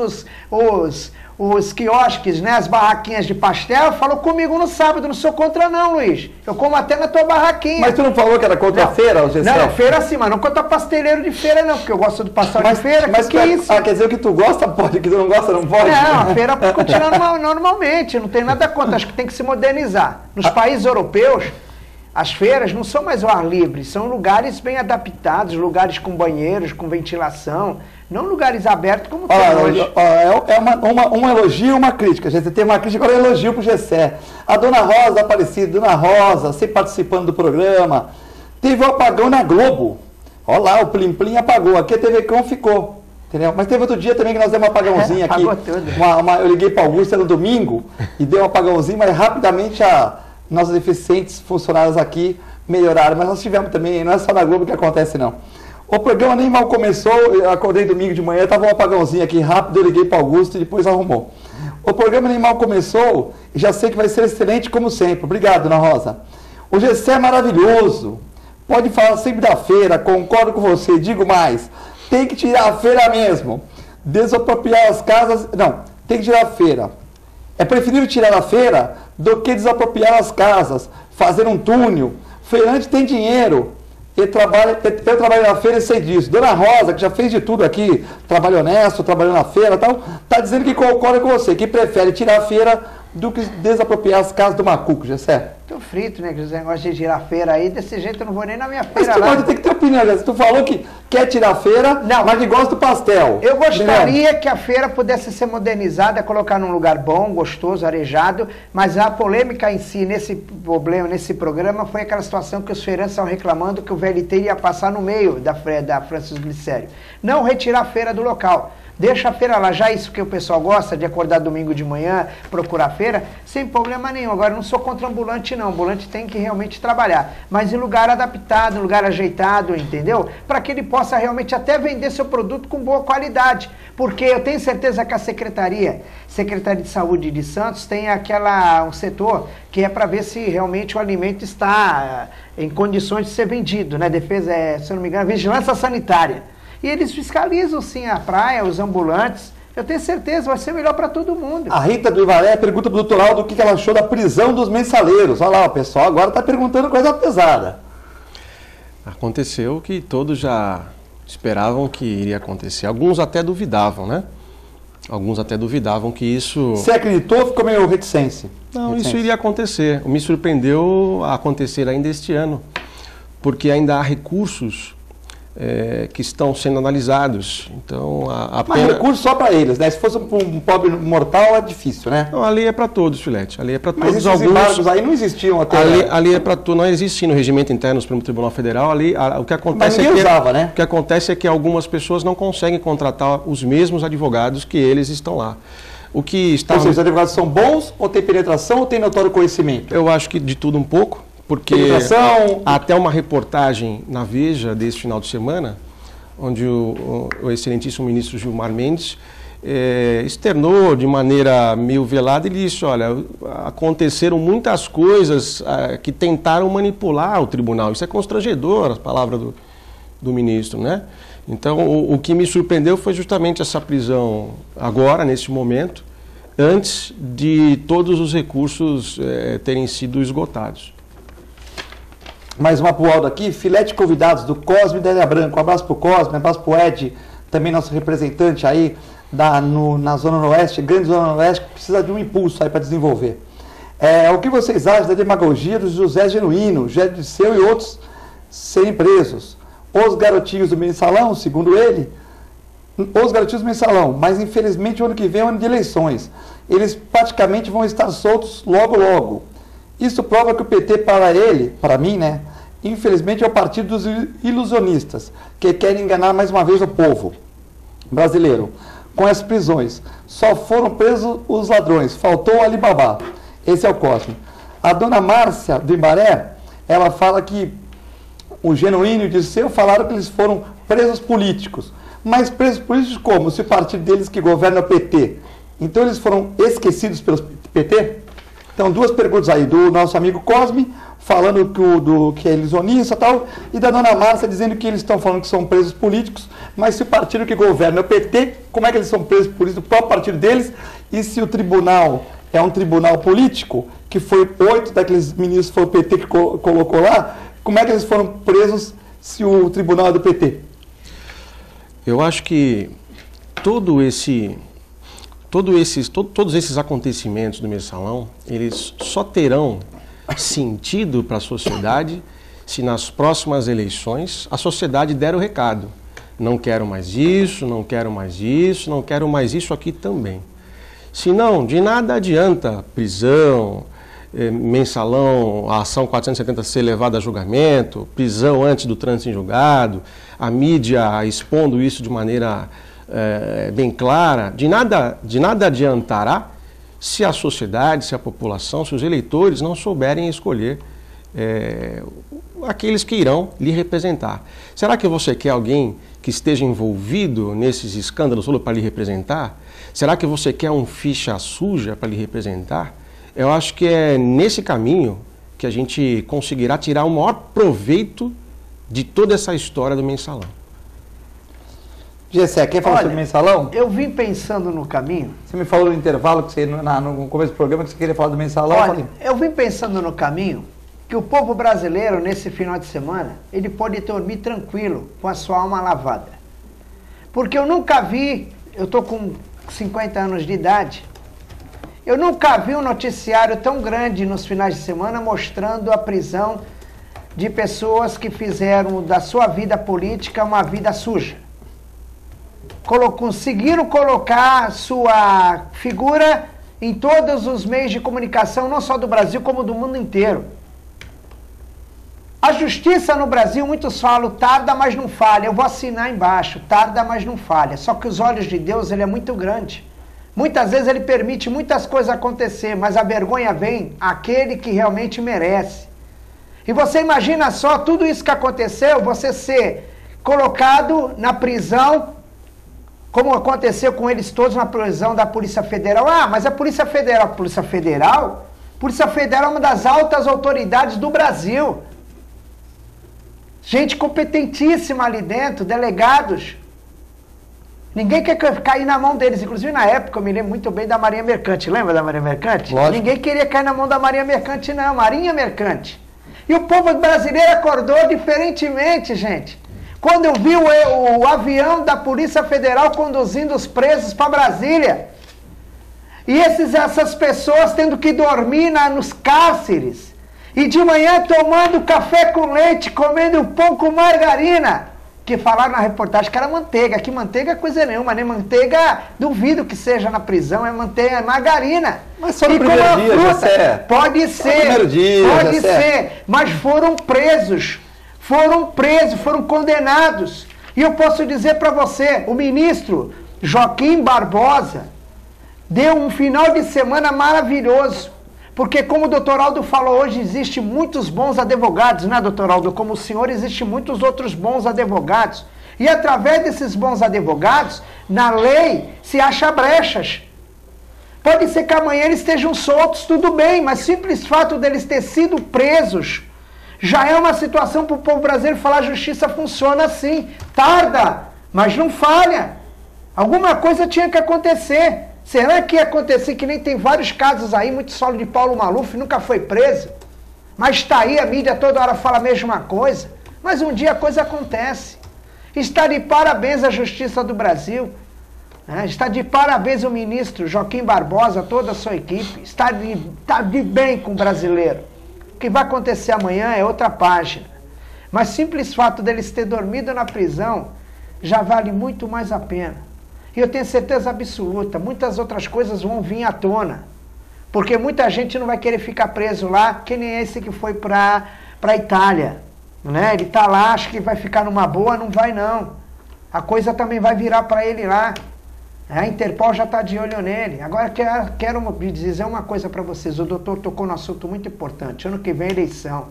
Speaker 3: os quiosques, né, as barraquinhas de pastel, falou comigo no sábado, não sou contra não, Luiz. Eu como até na tua barraquinha.
Speaker 1: Mas tu não falou que era contra a feira, Gessé?
Speaker 3: Não, feira sim, mas não contra pasteleiro de feira não, porque eu gosto do pastel de feira,
Speaker 1: mas que é isso? Quer dizer, o que tu gosta pode, o que tu não gosta não pode?
Speaker 3: Não, a feira continua normalmente, não tem nada contra, acho que tem que se modernizar. Nos países europeus, as feiras não são mais ao ar livre, são lugares bem adaptados, lugares com banheiros, com ventilação, não lugares abertos como tem hoje.
Speaker 1: É um elogio e uma crítica. Você tem uma crítica, agora é um elogio para o Gessé. A dona Rosa Aparecida, dona Rosa, sempre participando do programa, teve um apagão na Globo. Olha lá, o Plim Plim apagou, aqui a TV Com ficou. Entendeu? Mas teve outro dia também que nós demos um apagãozinho aqui. Eu liguei para Augusta no domingo e deu um apagãozinho, mas rapidamente nossas deficientes funcionários aqui melhoraram. Mas nós tivemos também, não é só na Globo que acontece não. O programa nem mal começou, eu acordei domingo de manhã, estava um apagãozinho aqui rápido, eu liguei para Augusto e depois arrumou. O programa nem mal começou e já sei que vai ser excelente como sempre. Obrigado, dona Rosa. O Gessé é maravilhoso. Pode falar sempre da feira, concordo com você, digo mais. Tem que tirar a feira mesmo. Desapropriar as casas... Não, tem que tirar a feira. É preferível tirar a feira do que desapropriar as casas, fazer um túnel. Feirante tem dinheiro. porque eu trabalho na feira e sei disso. Dona Rosa, que já fez de tudo aqui, trabalho honesto, trabalhou na feira e tal, está dizendo que concorda com você, que prefere tirar a feira do que desapropriar as casas do macuco, Gessé.
Speaker 3: Tô frito, né? Que esse negócio de tirar a feira aí, desse jeito eu não vou nem na minha
Speaker 1: Mas
Speaker 3: feira
Speaker 1: tu
Speaker 3: lá.
Speaker 1: pode ter que ter opinião, Gessé. Tu falou que quer tirar a feira,
Speaker 3: não,
Speaker 1: mas que gosta do pastel.
Speaker 3: Eu gostaria que a feira pudesse ser modernizada, colocar num lugar bom, gostoso, arejado, mas a polêmica em si, nesse programa, foi aquela situação que os feirantes estavam reclamando que o VLT ia passar no meio da Francisco Glicério. Não retirar a feira do local. Deixa a feira lá, já isso que o pessoal gosta, de acordar domingo de manhã, procurar a feira, sem problema nenhum. Agora, não sou contra ambulante, não. Ambulante tem que realmente trabalhar, mas em lugar adaptado, em lugar ajeitado, entendeu? Para que ele possa realmente até vender seu produto com boa qualidade. Porque eu tenho certeza que a Secretaria de Saúde de Santos tem um setor que é para ver se realmente o alimento está em condições de ser vendido, né? Defesa, se eu não me engano, vigilância sanitária. E eles fiscalizam, sim, a praia, os ambulantes. Eu tenho certeza, vai ser melhor para todo mundo.
Speaker 1: A Rita do Ivaré pergunta para o doutor Aldo o que ela achou da prisão dos mensaleiros. Olha lá, o pessoal agora está perguntando coisa pesada.
Speaker 2: Aconteceu que todos já esperavam que iria acontecer. Alguns até duvidavam, né? Alguns até duvidavam que isso...
Speaker 1: Você acreditou ou ficou meio reticente?
Speaker 2: Não, isso iria acontecer. Me surpreendeu a acontecer ainda este ano, porque ainda há recursos que estão sendo analisados. Então,
Speaker 1: Mas recurso só para eles, né? Se fosse um pobre mortal é difícil, né?
Speaker 2: Não, a lei é para todos, Filete. A lei é para todos.
Speaker 1: Mas esses embargos aí não existiam até...
Speaker 2: A lei é para todos, não existe no regimento interno do Supremo Tribunal Federal. O que acontece
Speaker 1: né?
Speaker 2: O que acontece é que algumas pessoas não conseguem contratar os mesmos advogados que eles estão lá. O que está...
Speaker 1: Ou seja, os advogados são bons, ou tem penetração, ou tem notório conhecimento?
Speaker 2: Eu acho que de tudo um pouco. Porque até uma reportagem na Veja desse final de semana, onde o excelentíssimo ministro Gilmar Mendes externou de maneira meio velada e disse, olha, aconteceram muitas coisas que tentaram manipular o tribunal. Isso é constrangedor, as palavras do ministro, né? Então, o que me surpreendeu foi justamente essa prisão agora, nesse momento, antes de todos os recursos terem sido esgotados.
Speaker 1: Mais uma pro Aldo aqui, filete convidados do Cosme e da Elia Branco. Um abraço pro Cosme, um abraço pro Ed, também nosso representante aí na Zona Noroeste, grande Zona Noroeste, que precisa de um impulso aí para desenvolver. O que vocês acham da demagogia do José Genuíno, José Disseu e outros serem presos? Os garotinhos do mensalão, segundo ele, os garotinhos do mensalão, mas infelizmente o ano que vem é o ano de eleições. Eles praticamente vão estar soltos logo logo. Isso prova que o PT, para mim, né, infelizmente é o partido dos ilusionistas, que querem enganar mais uma vez o povo brasileiro. Com as prisões, só foram presos os ladrões, faltou o Alibaba. Esse é o Cosme. A dona Márcia do Imbaré, ela fala que o Genuíno e o Disseu falaram que eles foram presos políticos. Mas presos políticos como? Se o partido deles que governa é o PT. Então eles foram esquecidos pelo PT? Então, duas perguntas aí, do nosso amigo Cosme, falando que é ilusionista e tal, e da dona Márcia dizendo que eles estão falando que são presos políticos, mas se o partido que governa é o PT, como é que eles são presos políticos do próprio partido deles? E se o tribunal é um tribunal político, que foi 8 daqueles ministros foi o PT que colocou lá, como é que eles foram presos se o tribunal é do PT?
Speaker 2: Eu acho que todos esses acontecimentos do mensalão, eles só terão sentido para a sociedade se nas próximas eleições a sociedade der o recado. Não quero mais isso, não quero mais isso, não quero mais isso aqui também. Senão, de nada adianta prisão, mensalão, a ação 470 ser levada a julgamento, prisão antes do trânsito em julgado, a mídia expondo isso de maneira bem clara, de nada adiantará se a sociedade, se a população, se os eleitores não souberem escolher aqueles que irão lhe representar. Será que você quer alguém que esteja envolvido nesses escândalos para lhe representar? Será que você quer um ficha suja para lhe representar? Eu acho que é nesse caminho que a gente conseguirá tirar o maior proveito de toda essa história do mensalão.
Speaker 1: Gessé, quer falar sobre o mensalão?
Speaker 3: Eu vim pensando no caminho.
Speaker 1: Você me falou no intervalo, que você, no começo do programa, que você queria falar do mensalão.
Speaker 3: Olha, eu vim pensando no caminho que o povo brasileiro, nesse final de semana, ele pode dormir tranquilo, com a sua alma lavada. Porque eu nunca vi, eu estou com 50 anos de idade, eu nunca vi um noticiário tão grande nos finais de semana mostrando a prisão de pessoas que fizeram da sua vida política uma vida suja. Conseguiram colocar sua figura em todos os meios de comunicação, não só do Brasil, como do mundo inteiro. A justiça no Brasil, muitos falam, tarda, mas não falha. Eu vou assinar embaixo, tarda, mas não falha. Só que os olhos de Deus, ele é muito grande. Muitas vezes ele permite muitas coisas acontecer, mas a vergonha vem àquele que realmente merece. E você imagina só, tudo isso que aconteceu, você ser colocado na prisão, como aconteceu com eles todos na prisão da Polícia Federal. Ah, mas a Polícia Federal é uma das altas autoridades do Brasil. Gente competentíssima ali dentro, delegados. Ninguém quer cair na mão deles. Inclusive, na época, eu me lembro muito bem da Marinha Mercante. Lembra da Marinha Mercante?
Speaker 1: Lógico.
Speaker 3: Ninguém queria cair na mão da Marinha Mercante, não. Marinha Mercante. E o povo brasileiro acordou diferentemente, gente. Quando eu vi o avião da Polícia Federal conduzindo os presos para Brasília. E essas pessoas tendo que dormir nos cárceres. E de manhã tomando café com leite, comendo pão com margarina. Que falaram na reportagem que era manteiga. Que manteiga é coisa nenhuma, né? Manteiga, duvido que seja na prisão, é manteiga, é margarina.
Speaker 1: Mas só no primeiro dia, Jessé.
Speaker 3: Pode ser, pode ser. Mas foram presos, foram condenados. E eu posso dizer para você, o ministro Joaquim Barbosa deu um final de semana maravilhoso. Porque como o doutor Aldo falou hoje, existem muitos bons advogados, né, doutor Aldo? Como o senhor, existem muitos outros bons advogados. E através desses bons advogados, na lei se acha brechas. Pode ser que amanhã eles estejam soltos, tudo bem, mas simples fato deles ter sido presos, já é uma situação para o povo brasileiro falar a justiça funciona assim. Tarda, mas não falha. Alguma coisa tinha que acontecer. Será que ia acontecer que nem tem vários casos aí, muito solo de Paulo Maluf, nunca foi preso? Mas está aí, a mídia toda hora fala a mesma coisa. Mas um dia a coisa acontece. Está de parabéns a Justiça do Brasil. Está de parabéns o ministro Joaquim Barbosa, toda a sua equipe. Está de bem com o brasileiro. O que vai acontecer amanhã é outra página. Mas simples fato deles ter dormido na prisão já vale muito mais a pena. E eu tenho certeza absoluta, muitas outras coisas vão vir à tona. Porque muita gente não vai querer ficar preso lá, que nem esse que foi para a Itália. Né? Ele está lá, acha que vai ficar numa boa, não vai não. A coisa também vai virar para ele lá. A Interpol já está de olho nele. Agora quero dizer uma coisa para vocês. O doutor tocou num assunto muito importante. Ano que vem é eleição.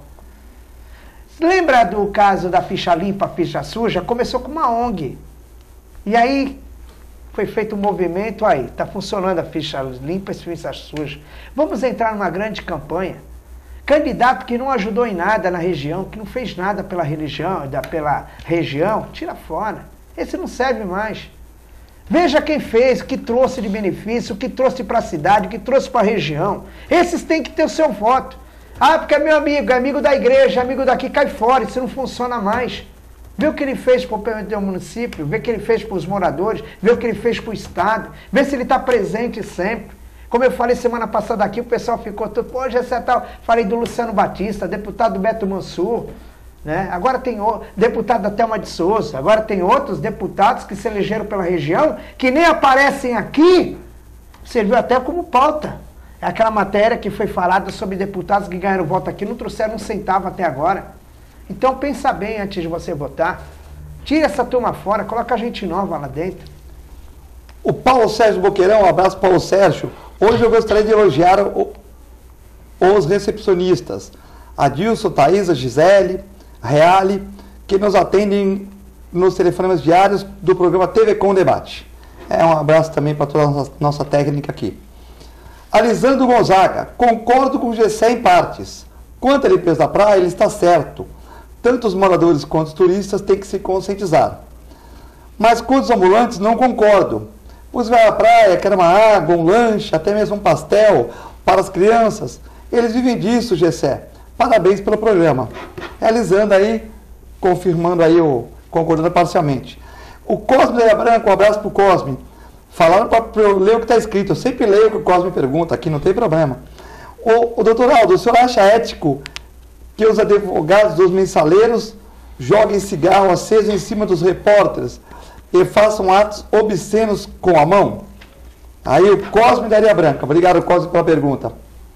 Speaker 3: Lembra do caso da ficha limpa, ficha suja? Começou com uma ONG. E aí foi feito um movimento, aí está funcionando a ficha limpa e ficha suja. Vamos entrar numa grande campanha. Candidato que não ajudou em nada na região, que não fez nada pela região, tira fora. Esse não serve mais. Veja quem fez, o que trouxe de benefício, o que trouxe para a cidade, o que trouxe para a região. Esses têm que ter o seu voto. Ah, porque é meu amigo, é amigo da igreja, é amigo daqui, cai fora, isso não funciona mais. Vê o que ele fez para o município, vê o que ele fez para os moradores, vê o que ele fez para o Estado, vê se ele está presente sempre. Como eu falei semana passada aqui, o pessoal ficou todo, pô, já é tal. Falei do Luciano Batista, deputado Beto Mansur, né? Agora tem deputado da Thelma de Souza, agora tem outros deputados que se elegeram pela região, que nem aparecem aqui, serviu até como pauta. É aquela matéria que foi falada sobre deputados que ganharam voto aqui, não trouxeram um centavo até agora. Então pensa bem antes de você votar. Tira essa turma fora, coloca a gente nova lá dentro.
Speaker 1: O Paulo Sérgio Boqueirão, um abraço Paulo Sérgio. Hoje eu gostaria de elogiar os recepcionistas. Adilson, Thaisa, Gisele, Reale, que nos atendem nos telefonemas diários do programa TV Com Debate. Um abraço também para toda a nossa técnica aqui. Alisandro Gonzaga, concordo com o Gessé em partes. Quanto à limpeza da praia, ele está certo. Tanto os moradores quanto os turistas têm que se conscientizar. Mas com os ambulantes não concordo. Pois vai à praia, quer uma água, um lanche, até mesmo um pastel para as crianças. Eles vivem disso, Gessé. parabéns pelo programa. Realizando aí, confirmando aí, concordando parcialmente. O Cosme Daria Branco, um abraço para o Cosme. Falaram para eu ler o que está escrito. Eu sempre leio o que o Cosme pergunta, aqui não tem problema. O doutor Aldo, o senhor acha ético que os advogados dos mensaleiros joguem cigarro aceso em cima dos repórteres e façam atos obscenos com a mão? Aí o Cosme Daria Branca. Obrigado, Cosme, pela pergunta.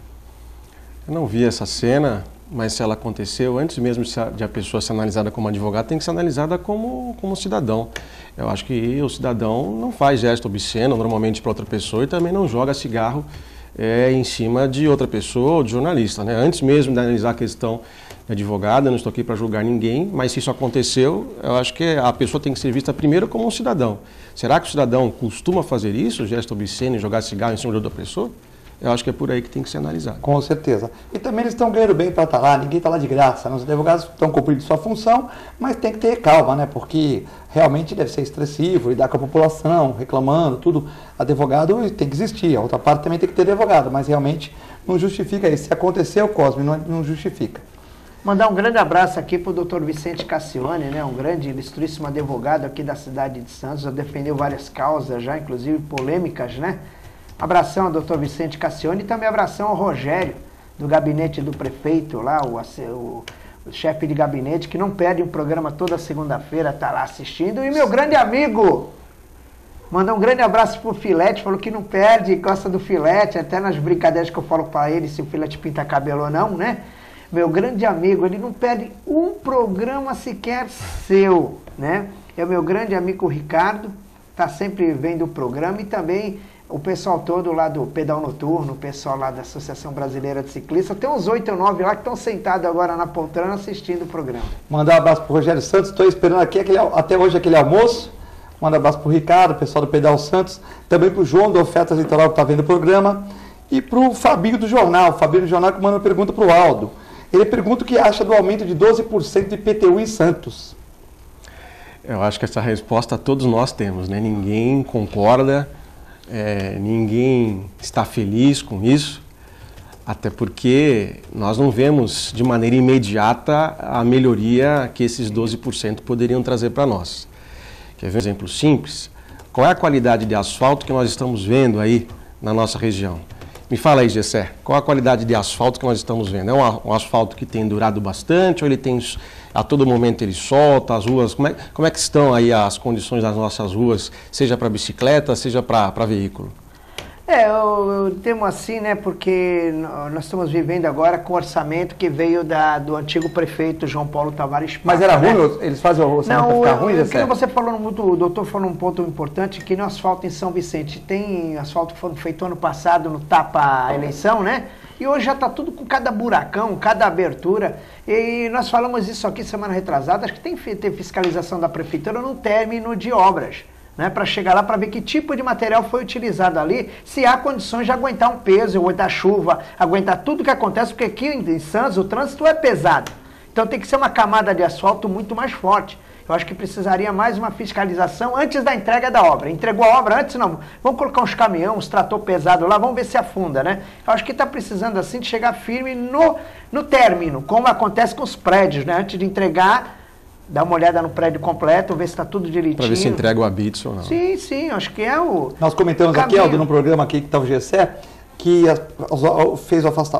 Speaker 2: Eu não vi essa cena, mas se ela aconteceu, antes mesmo de a pessoa ser analisada como advogado, tem que ser analisada como cidadão. Eu acho que o cidadão não faz gesto obsceno normalmente para outra pessoa e também não joga cigarro em cima de outra pessoa ou de jornalista, né? Antes mesmo de analisar a questão de advogado, eu não estou aqui para julgar ninguém, mas se isso aconteceu, eu acho que a pessoa tem que ser vista primeiro como um cidadão. Será que o cidadão costuma fazer isso, gesto obsceno e jogar cigarro em cima de outra pessoa? Eu acho que é por aí que tem que ser analisado.
Speaker 1: Com certeza. E também eles estão ganhando bem para estar lá, ninguém está lá de graça. Os advogados estão cumprindo sua função, mas tem que ter calma, né? Porque realmente deve ser estressivo, lidar com a população, reclamando, tudo. Advogado tem que existir, a outra parte também tem que ter advogado, mas realmente não justifica isso. Se aconteceu, Cosme, não justifica.
Speaker 3: Mandar um grande abraço aqui para o doutor Vicente Cassione, né? Um grande, ilustríssimo advogado aqui da cidade de Santos, já defendeu várias causas já, inclusive polêmicas, né? Abração ao doutor Vicente Cassione e também abração ao Rogério, do gabinete do prefeito lá, o chefe de gabinete, que não perde um programa toda segunda-feira, está lá assistindo. E meu grande amigo, manda um grande abraço pro Filete, falou que não perde, gosta do Filete, até nas brincadeiras que eu falo para ele, se o Filete pinta cabelo ou não, né? Meu grande amigo, ele não perde um programa sequer seu, né? É o meu grande amigo Ricardo, está sempre vendo o programa e também o pessoal todo lá do Pedal Noturno, o pessoal lá da Associação Brasileira de Ciclistas, tem uns 8 ou 9 lá que estão sentados agora na poltrona assistindo o programa.
Speaker 1: Mandar um abraço para o Rogério Santos, estou esperando aqui até hoje aquele almoço. Manda um abraço para o Ricardo, o pessoal do Pedal Santos, também para o João do Ofertas Litoral que está vendo o programa, e para o Fabinho do Jornal, que manda uma pergunta para o Aldo. Ele pergunta o que acha do aumento de 12% de IPTU em Santos.
Speaker 2: Eu acho que essa resposta todos nós temos, né? Ninguém concorda. Ninguém está feliz com isso, até porque nós não vemos de maneira imediata a melhoria que esses 12% poderiam trazer para nós. Quer ver um exemplo simples? Qual é a qualidade de asfalto que nós estamos vendo aí na nossa região? Me fala aí, Gessé, qual a qualidade de asfalto que nós estamos vendo? É um asfalto que tem durado bastante ou ele tem, a todo momento ele solta, as ruas, como é que estão aí as condições das nossas ruas, seja para bicicleta, seja para veículo?
Speaker 3: Eu temo assim, né, porque nós estamos vivendo agora com o orçamento que veio do antigo prefeito João Paulo Tavares.
Speaker 1: Mas era ruim? Né? Eles fazem o orçamento para ficar ruim?
Speaker 3: Não, você falou muito, o doutor falou um ponto importante, que no asfalto em São Vicente tem asfalto que foi feito ano passado no tapa eleição, né? E hoje já está tudo com cada buracão, cada abertura. E nós falamos isso aqui semana retrasada, acho que tem que ter fiscalização da prefeitura no término de obras, né, para chegar lá para ver que tipo de material foi utilizado ali, se há condições de aguentar um peso, aguentar chuva, aguentar tudo que acontece, porque aqui em Santos o trânsito é pesado. Então tem que ser uma camada de asfalto muito mais forte. Eu acho que precisaria mais uma fiscalização antes da entrega da obra. Entregou a obra antes? Não. Vamos colocar uns caminhões, uns trator pesado lá, vamos ver se afunda, né? Eu acho que está precisando assim de chegar firme no término, como acontece com os prédios, né? Antes de entregar, dá uma olhada no prédio completo, ver se está tudo direitinho.
Speaker 2: Para ver se entrega o habite ou não.
Speaker 3: Sim, acho que é o
Speaker 1: Nós comentamos aqui, Aldo, no programa aqui que está o Gessé, que fez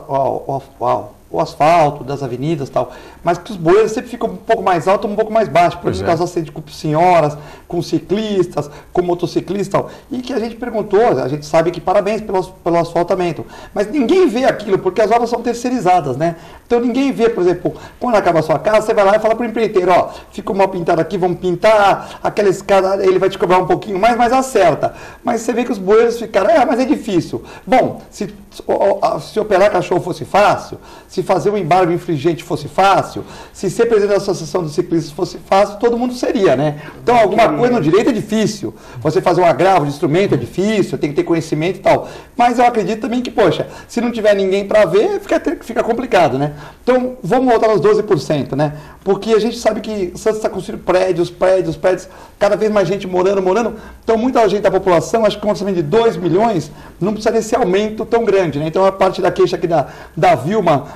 Speaker 1: o asfalto das avenidas e tal, mas que os bueiros sempre ficam um pouco mais altos, um pouco mais baixos, por causa acidente com senhoras, com ciclistas, com motociclistas e tal. E que a gente perguntou, a gente sabe que parabéns pelo asfaltamento, mas ninguém vê aquilo, porque as obras são terceirizadas, né? Então ninguém vê, por exemplo, quando acaba a sua casa, você vai lá e fala para o empreiteiro, ó, ficou mal pintado aqui, vamos pintar, aquela escada, ele vai te cobrar um pouquinho mais, mas acerta. Mas você vê que os bueiros ficaram, mas é difícil. Bom, se operar cachorro fosse fácil, se fazer um embargo infringente fosse fácil, se ser presidente da Associação dos Ciclistas fosse fácil, todo mundo seria, né? Então, alguma coisa no direito é difícil. Você fazer um agravo de instrumento é difícil, tem que ter conhecimento e tal. Mas eu acredito também que, poxa, se não tiver ninguém para ver, fica complicado, né? Então, vamos voltar aos 12%, né? Porque a gente sabe que Santos está construindo prédios, cada vez mais gente morando. Então, muita gente da população, acho que com um orçamento de 2 milhões, não precisa desse aumento tão grande, né? Então, a parte da queixa aqui da Vilma,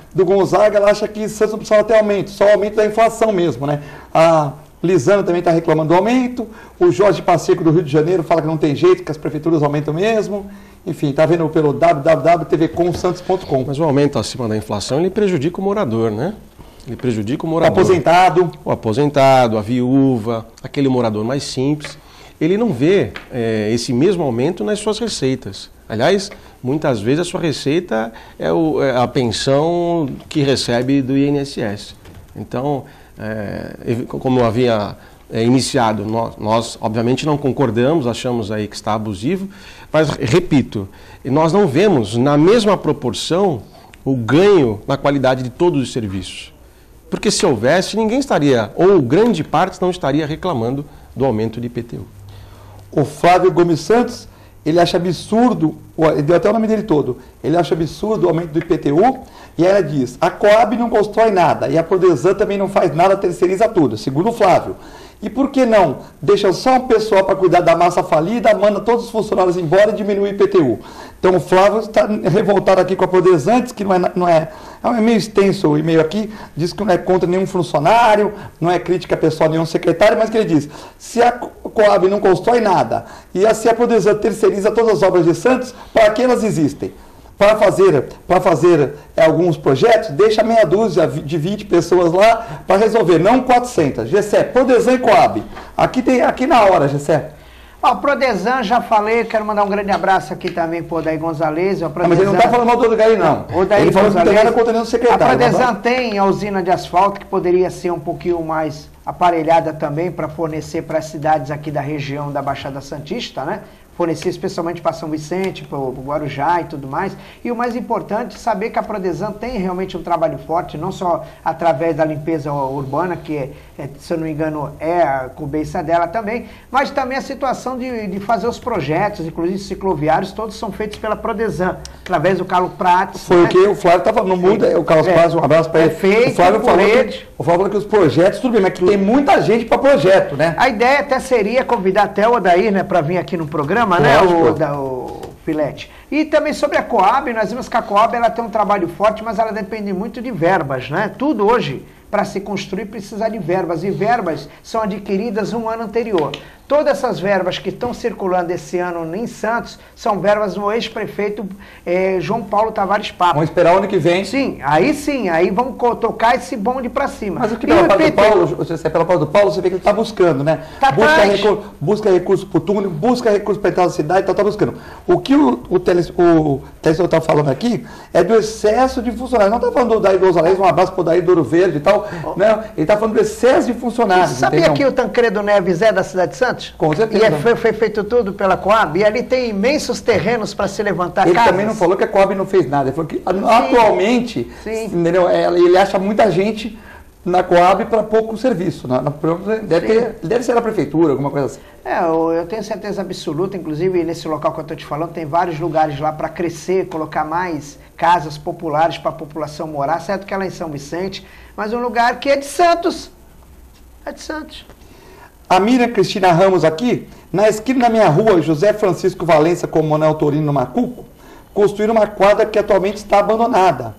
Speaker 1: do Gonzaga, ela acha que Santos não precisava ter aumento, só o aumento da inflação mesmo, né? A Lisana também está reclamando do aumento, o Jorge Pacheco do Rio de Janeiro fala que não tem jeito, que as prefeituras aumentam mesmo. Enfim, está vendo pelo www.tvcomsantos.com.
Speaker 2: Mas o aumento acima da inflação, ele prejudica o morador, né? Ele prejudica o morador.
Speaker 1: O
Speaker 2: aposentado, a viúva, aquele morador mais simples. Ele não vê esse mesmo aumento nas suas receitas. Aliás, muitas vezes a sua receita é a pensão que recebe do INSS. Então, como eu havia iniciado, nós obviamente não concordamos, achamos aí que está abusivo, mas repito, nós não vemos na mesma proporção o ganho na qualidade de todos os serviços. Porque se houvesse, ninguém estaria, ou grande parte não estaria reclamando do aumento de IPTU.
Speaker 1: O Flávio Gomes Santos, ele acha absurdo, ele deu até o nome dele todo, ele acha absurdo o aumento do IPTU, e ela diz, a Coab não constrói nada, e a Prodesan também não faz nada, terceiriza tudo, segundo o Flávio. E por que não? Deixa só um pessoal para cuidar da massa falida, manda todos os funcionários embora e diminui o IPTU. Então o Flávio está revoltado aqui com a Prodesan, diz que é meio extenso o e-mail aqui, diz que não é contra nenhum funcionário, não é crítica pessoal a nenhum secretário, mas que ele diz, se a Coab não constrói nada e se a Prodesan terceiriza todas as obras de Santos, para que elas existem? Para fazer alguns projetos, deixa meia dúzia de 20 pessoas lá para resolver, não 400. Gessé, Prodesan e Coab. Aqui na hora, Gessé.
Speaker 3: Ó, Prodesan, já falei, quero mandar um grande abraço aqui também para o Odair Gonzalez.
Speaker 1: Mas ele não está falando mal do Odair, não.
Speaker 3: Ele falou
Speaker 1: que não tem nada contra nenhum secretário.
Speaker 3: A Prodesan tem a usina de asfalto que poderia ser um pouquinho mais aparelhada também para fornecer para as cidades aqui da região da Baixada Santista, né? Fornecer especialmente para São Vicente, para o Guarujá e tudo mais. E o mais importante, saber que a Prodesan tem realmente um trabalho forte, não só através da limpeza urbana, que, se eu não me engano, é a incumbência dela também, mas também a situação de fazer os projetos, inclusive cicloviários, todos são feitos pela Prodesan, através do Carlos Prates.
Speaker 1: Foi o que o Flávio estava no mundo, o Carlos Prates, um abraço para ele.
Speaker 3: Feito
Speaker 1: o Flávio falou que os projetos, tudo bem, mas que tem muita gente para projeto, né?
Speaker 3: A ideia até seria convidar até o Odair, né, para vir aqui no programa, né, o Filete. E também sobre a Coab, nós vimos que a Coab ela tem um trabalho forte, mas ela depende muito de verbas, né? Tudo hoje, para se construir, precisa de verbas, e verbas são adquiridas um ano anterior. Todas essas verbas que estão circulando esse ano em Santos são verbas do ex-prefeito João Paulo Tavares Papa.
Speaker 1: Vamos esperar o ano que vem.
Speaker 3: Sim, aí vamos tocar esse bonde para cima.
Speaker 1: Mas o que pela parte do Paulo, pela parte do Paulo, você vê que ele está buscando, né? Busca recurso para o túnel, busca recurso para entrar na cidade, então está buscando. O que o telespectador está falando aqui é do excesso de funcionários. Não está falando do Odair Gonzalez, um abraço para o Odair do Ouro Verde e tal. Não, ele está falando do excesso de funcionários.
Speaker 3: Você sabia que o Tancredo Neves é da cidade de Santos?
Speaker 1: Com certeza.
Speaker 3: E foi feito tudo pela Coab, e ali tem imensos terrenos para se levantar
Speaker 1: casas.
Speaker 3: Ele
Speaker 1: também não falou que a Coab não fez nada, ele falou que atualmente, entendeu? Ele acha muita gente na Coab para pouco serviço. Deve ser na prefeitura, alguma coisa assim.
Speaker 3: Eu tenho certeza absoluta, inclusive nesse local que eu estou te falando, tem vários lugares lá para crescer, colocar mais casas populares para a população morar, certo que ela é em São Vicente, mas um lugar que é de Santos. É de Santos.
Speaker 1: A Miriam Cristina Ramos aqui, na esquina da minha rua, José Francisco Valença com Manuel Torino no Macuco, construíram uma quadra que atualmente está abandonada.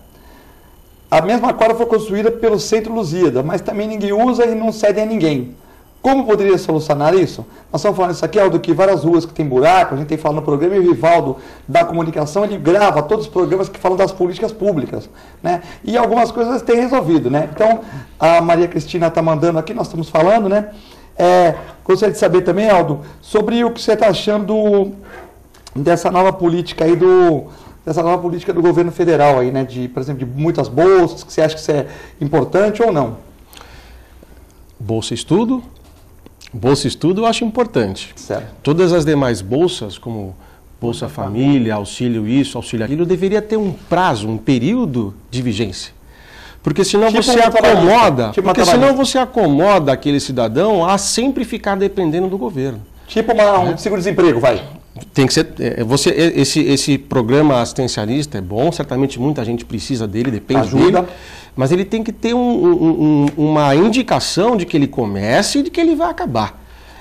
Speaker 1: A mesma quadra foi construída pelo Centro Lusíada, mas também ninguém usa e não cede a ninguém. Como poderia solucionar isso? Nós estamos falando isso aqui, Aldo, que várias ruas que tem buraco, a gente tem falado no programa, e o Rivaldo da comunicação, ele grava todos os programas que falam das políticas públicas, né? E algumas coisas têm resolvido, né? Então, a Maria Cristina está mandando aqui, nós estamos falando, né? Gostaria de saber também, Aldo, sobre o que você está achando dessa nova política aí do governo federal aí, né? Por exemplo, de muitas bolsas, que você acha que isso é importante ou não?
Speaker 2: Bolsa Estudo eu acho importante.
Speaker 1: Certo.
Speaker 2: Todas as demais bolsas, como Bolsa Família, auxílio isso, auxílio aquilo, deveria ter um prazo, um período de vigência. Porque senão você acomoda aquele cidadão a sempre ficar dependendo do governo.
Speaker 1: Tipo um seguro-desemprego, vai.
Speaker 2: Tem que ser. Esse programa assistencialista é bom, certamente muita gente precisa dele, depende dele. Mas ele tem que ter uma indicação de que ele comece e de que ele vai acabar.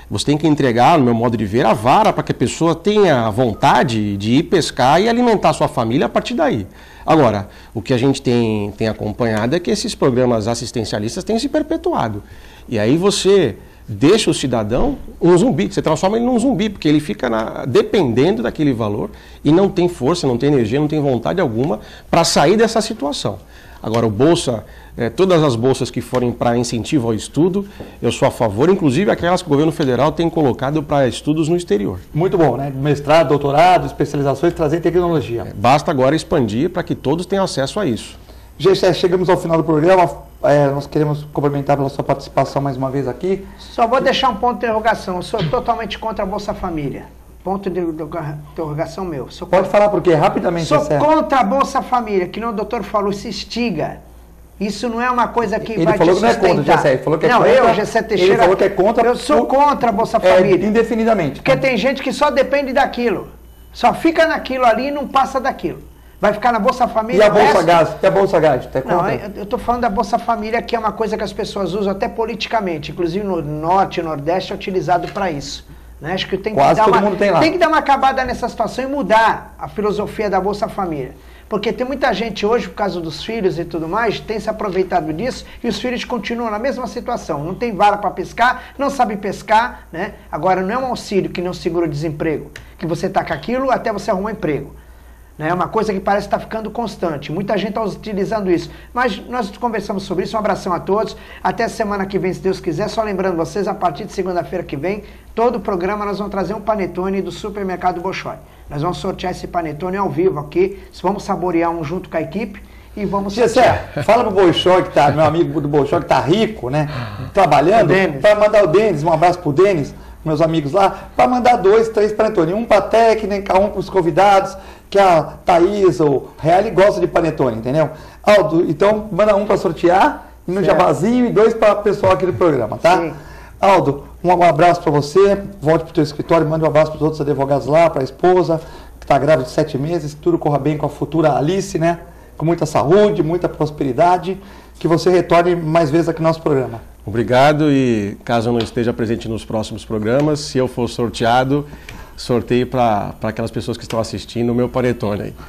Speaker 2: Você tem que entregar, no meu modo de ver, a vara para que a pessoa tenha vontade de ir pescar e alimentar a sua família a partir daí. Agora, o que a gente tem acompanhado é que esses programas assistencialistas têm se perpetuado. E aí você deixa o cidadão um zumbi, você transforma ele num zumbi, porque ele fica dependendo daquele valor e não tem força, não tem energia, não tem vontade alguma para sair dessa situação. Agora, o Bolsa, todas as bolsas que forem para incentivo ao estudo, eu sou a favor, inclusive aquelas que o governo federal tem colocado para estudos no exterior.
Speaker 1: Muito bom, né? Mestrado, doutorado, especializações, trazer tecnologia.
Speaker 2: Basta agora expandir para que todos tenham acesso a isso.
Speaker 1: Gessé, chegamos ao final do programa, nós queremos cumprimentar pela sua participação mais uma vez aqui.
Speaker 3: Só vou deixar um ponto de interrogação, eu sou totalmente contra a Bolsa Família. Ponto de interrogação meu.
Speaker 1: Pode falar por quê? Rapidamente.
Speaker 3: Sou contra a Bolsa Família, que não o doutor falou, se instiga. Isso não é uma coisa que
Speaker 1: ele
Speaker 3: vai te sustentar.
Speaker 1: Ele falou que não é contra, Gessé. Ele falou que é
Speaker 3: não,
Speaker 1: contra.
Speaker 3: Eu, Gessé Teixeira,
Speaker 1: ele falou que é contra.
Speaker 3: Eu sou contra a Bolsa Família.
Speaker 1: Indefinidamente.
Speaker 3: Porque tem gente que só depende daquilo. Só fica naquilo ali e não passa daquilo. Vai ficar na Bolsa Família.
Speaker 1: E a Bolsa Gás? E a Bolsa Gás?
Speaker 3: Não, eu estou falando da Bolsa Família, que é uma coisa que as pessoas usam até politicamente. Inclusive no Norte e Nordeste é utilizado para isso. Né? Acho que tem que dar uma acabada nessa situação e mudar a filosofia da Bolsa Família. Porque tem muita gente hoje, por causa dos filhos e tudo mais, tem se aproveitado disso e os filhos continuam na mesma situação. Não tem vara para pescar, não sabe pescar, né? Agora não é um auxílio que não segura o desemprego, que você está com aquilo até você arrumar um emprego. É uma coisa que parece estar ficando constante. Muita gente está utilizando isso. Mas nós conversamos sobre isso. Um abração a todos. Até semana que vem, se Deus quiser. Só lembrando vocês, a partir de segunda-feira que vem, todo o programa nós vamos trazer um panetone do Supermercado Bolshoi. Nós vamos sortear esse panetone ao vivo aqui. Vamos saborear um junto com a equipe e vamos sortear.
Speaker 1: Fala pro Bolshoi, que tá, meu amigo do Bolshoi, que tá rico, né? Trabalhando. Para mandar o Denis, um abraço pro Denis, meus amigos lá, para mandar 2, 3 panetone. Um para técnica, um para os convidados, que a Thaís ou Reale gosta de panetone, entendeu? Aldo, então manda um para sortear, e no jabazinho, e 2 para o pessoal aqui do programa, tá? Sim. Aldo, um abraço para você, volte para o teu escritório, manda um abraço para os outros advogados lá, para a esposa, que está grávida de 7 meses, que tudo corra bem com a futura Alice, né? Com muita saúde, muita prosperidade, que você retorne mais vezes aqui no nosso programa.
Speaker 2: Obrigado, e caso eu não esteja presente nos próximos programas, se eu for sorteado, sorteio para aquelas pessoas que estão assistindo o meu panetone aí.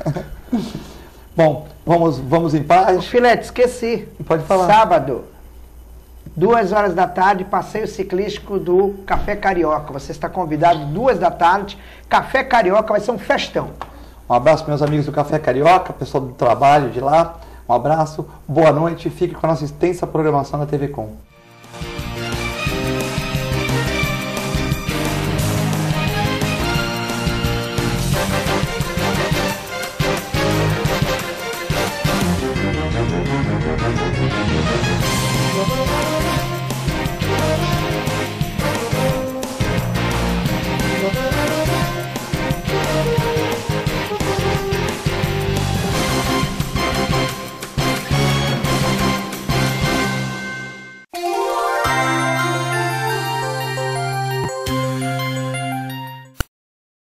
Speaker 1: Bom, vamos em paz.
Speaker 3: Filete, esqueci.
Speaker 1: Pode falar.
Speaker 3: Sábado, 2 horas da tarde, passeio ciclístico do Café Carioca. Você está convidado 2 da tarde. Café Carioca vai ser um festão.
Speaker 1: Um abraço para meus amigos do Café Carioca, pessoal do trabalho de lá. Um abraço, boa noite, fique com a nossa extensa programação da TV Com.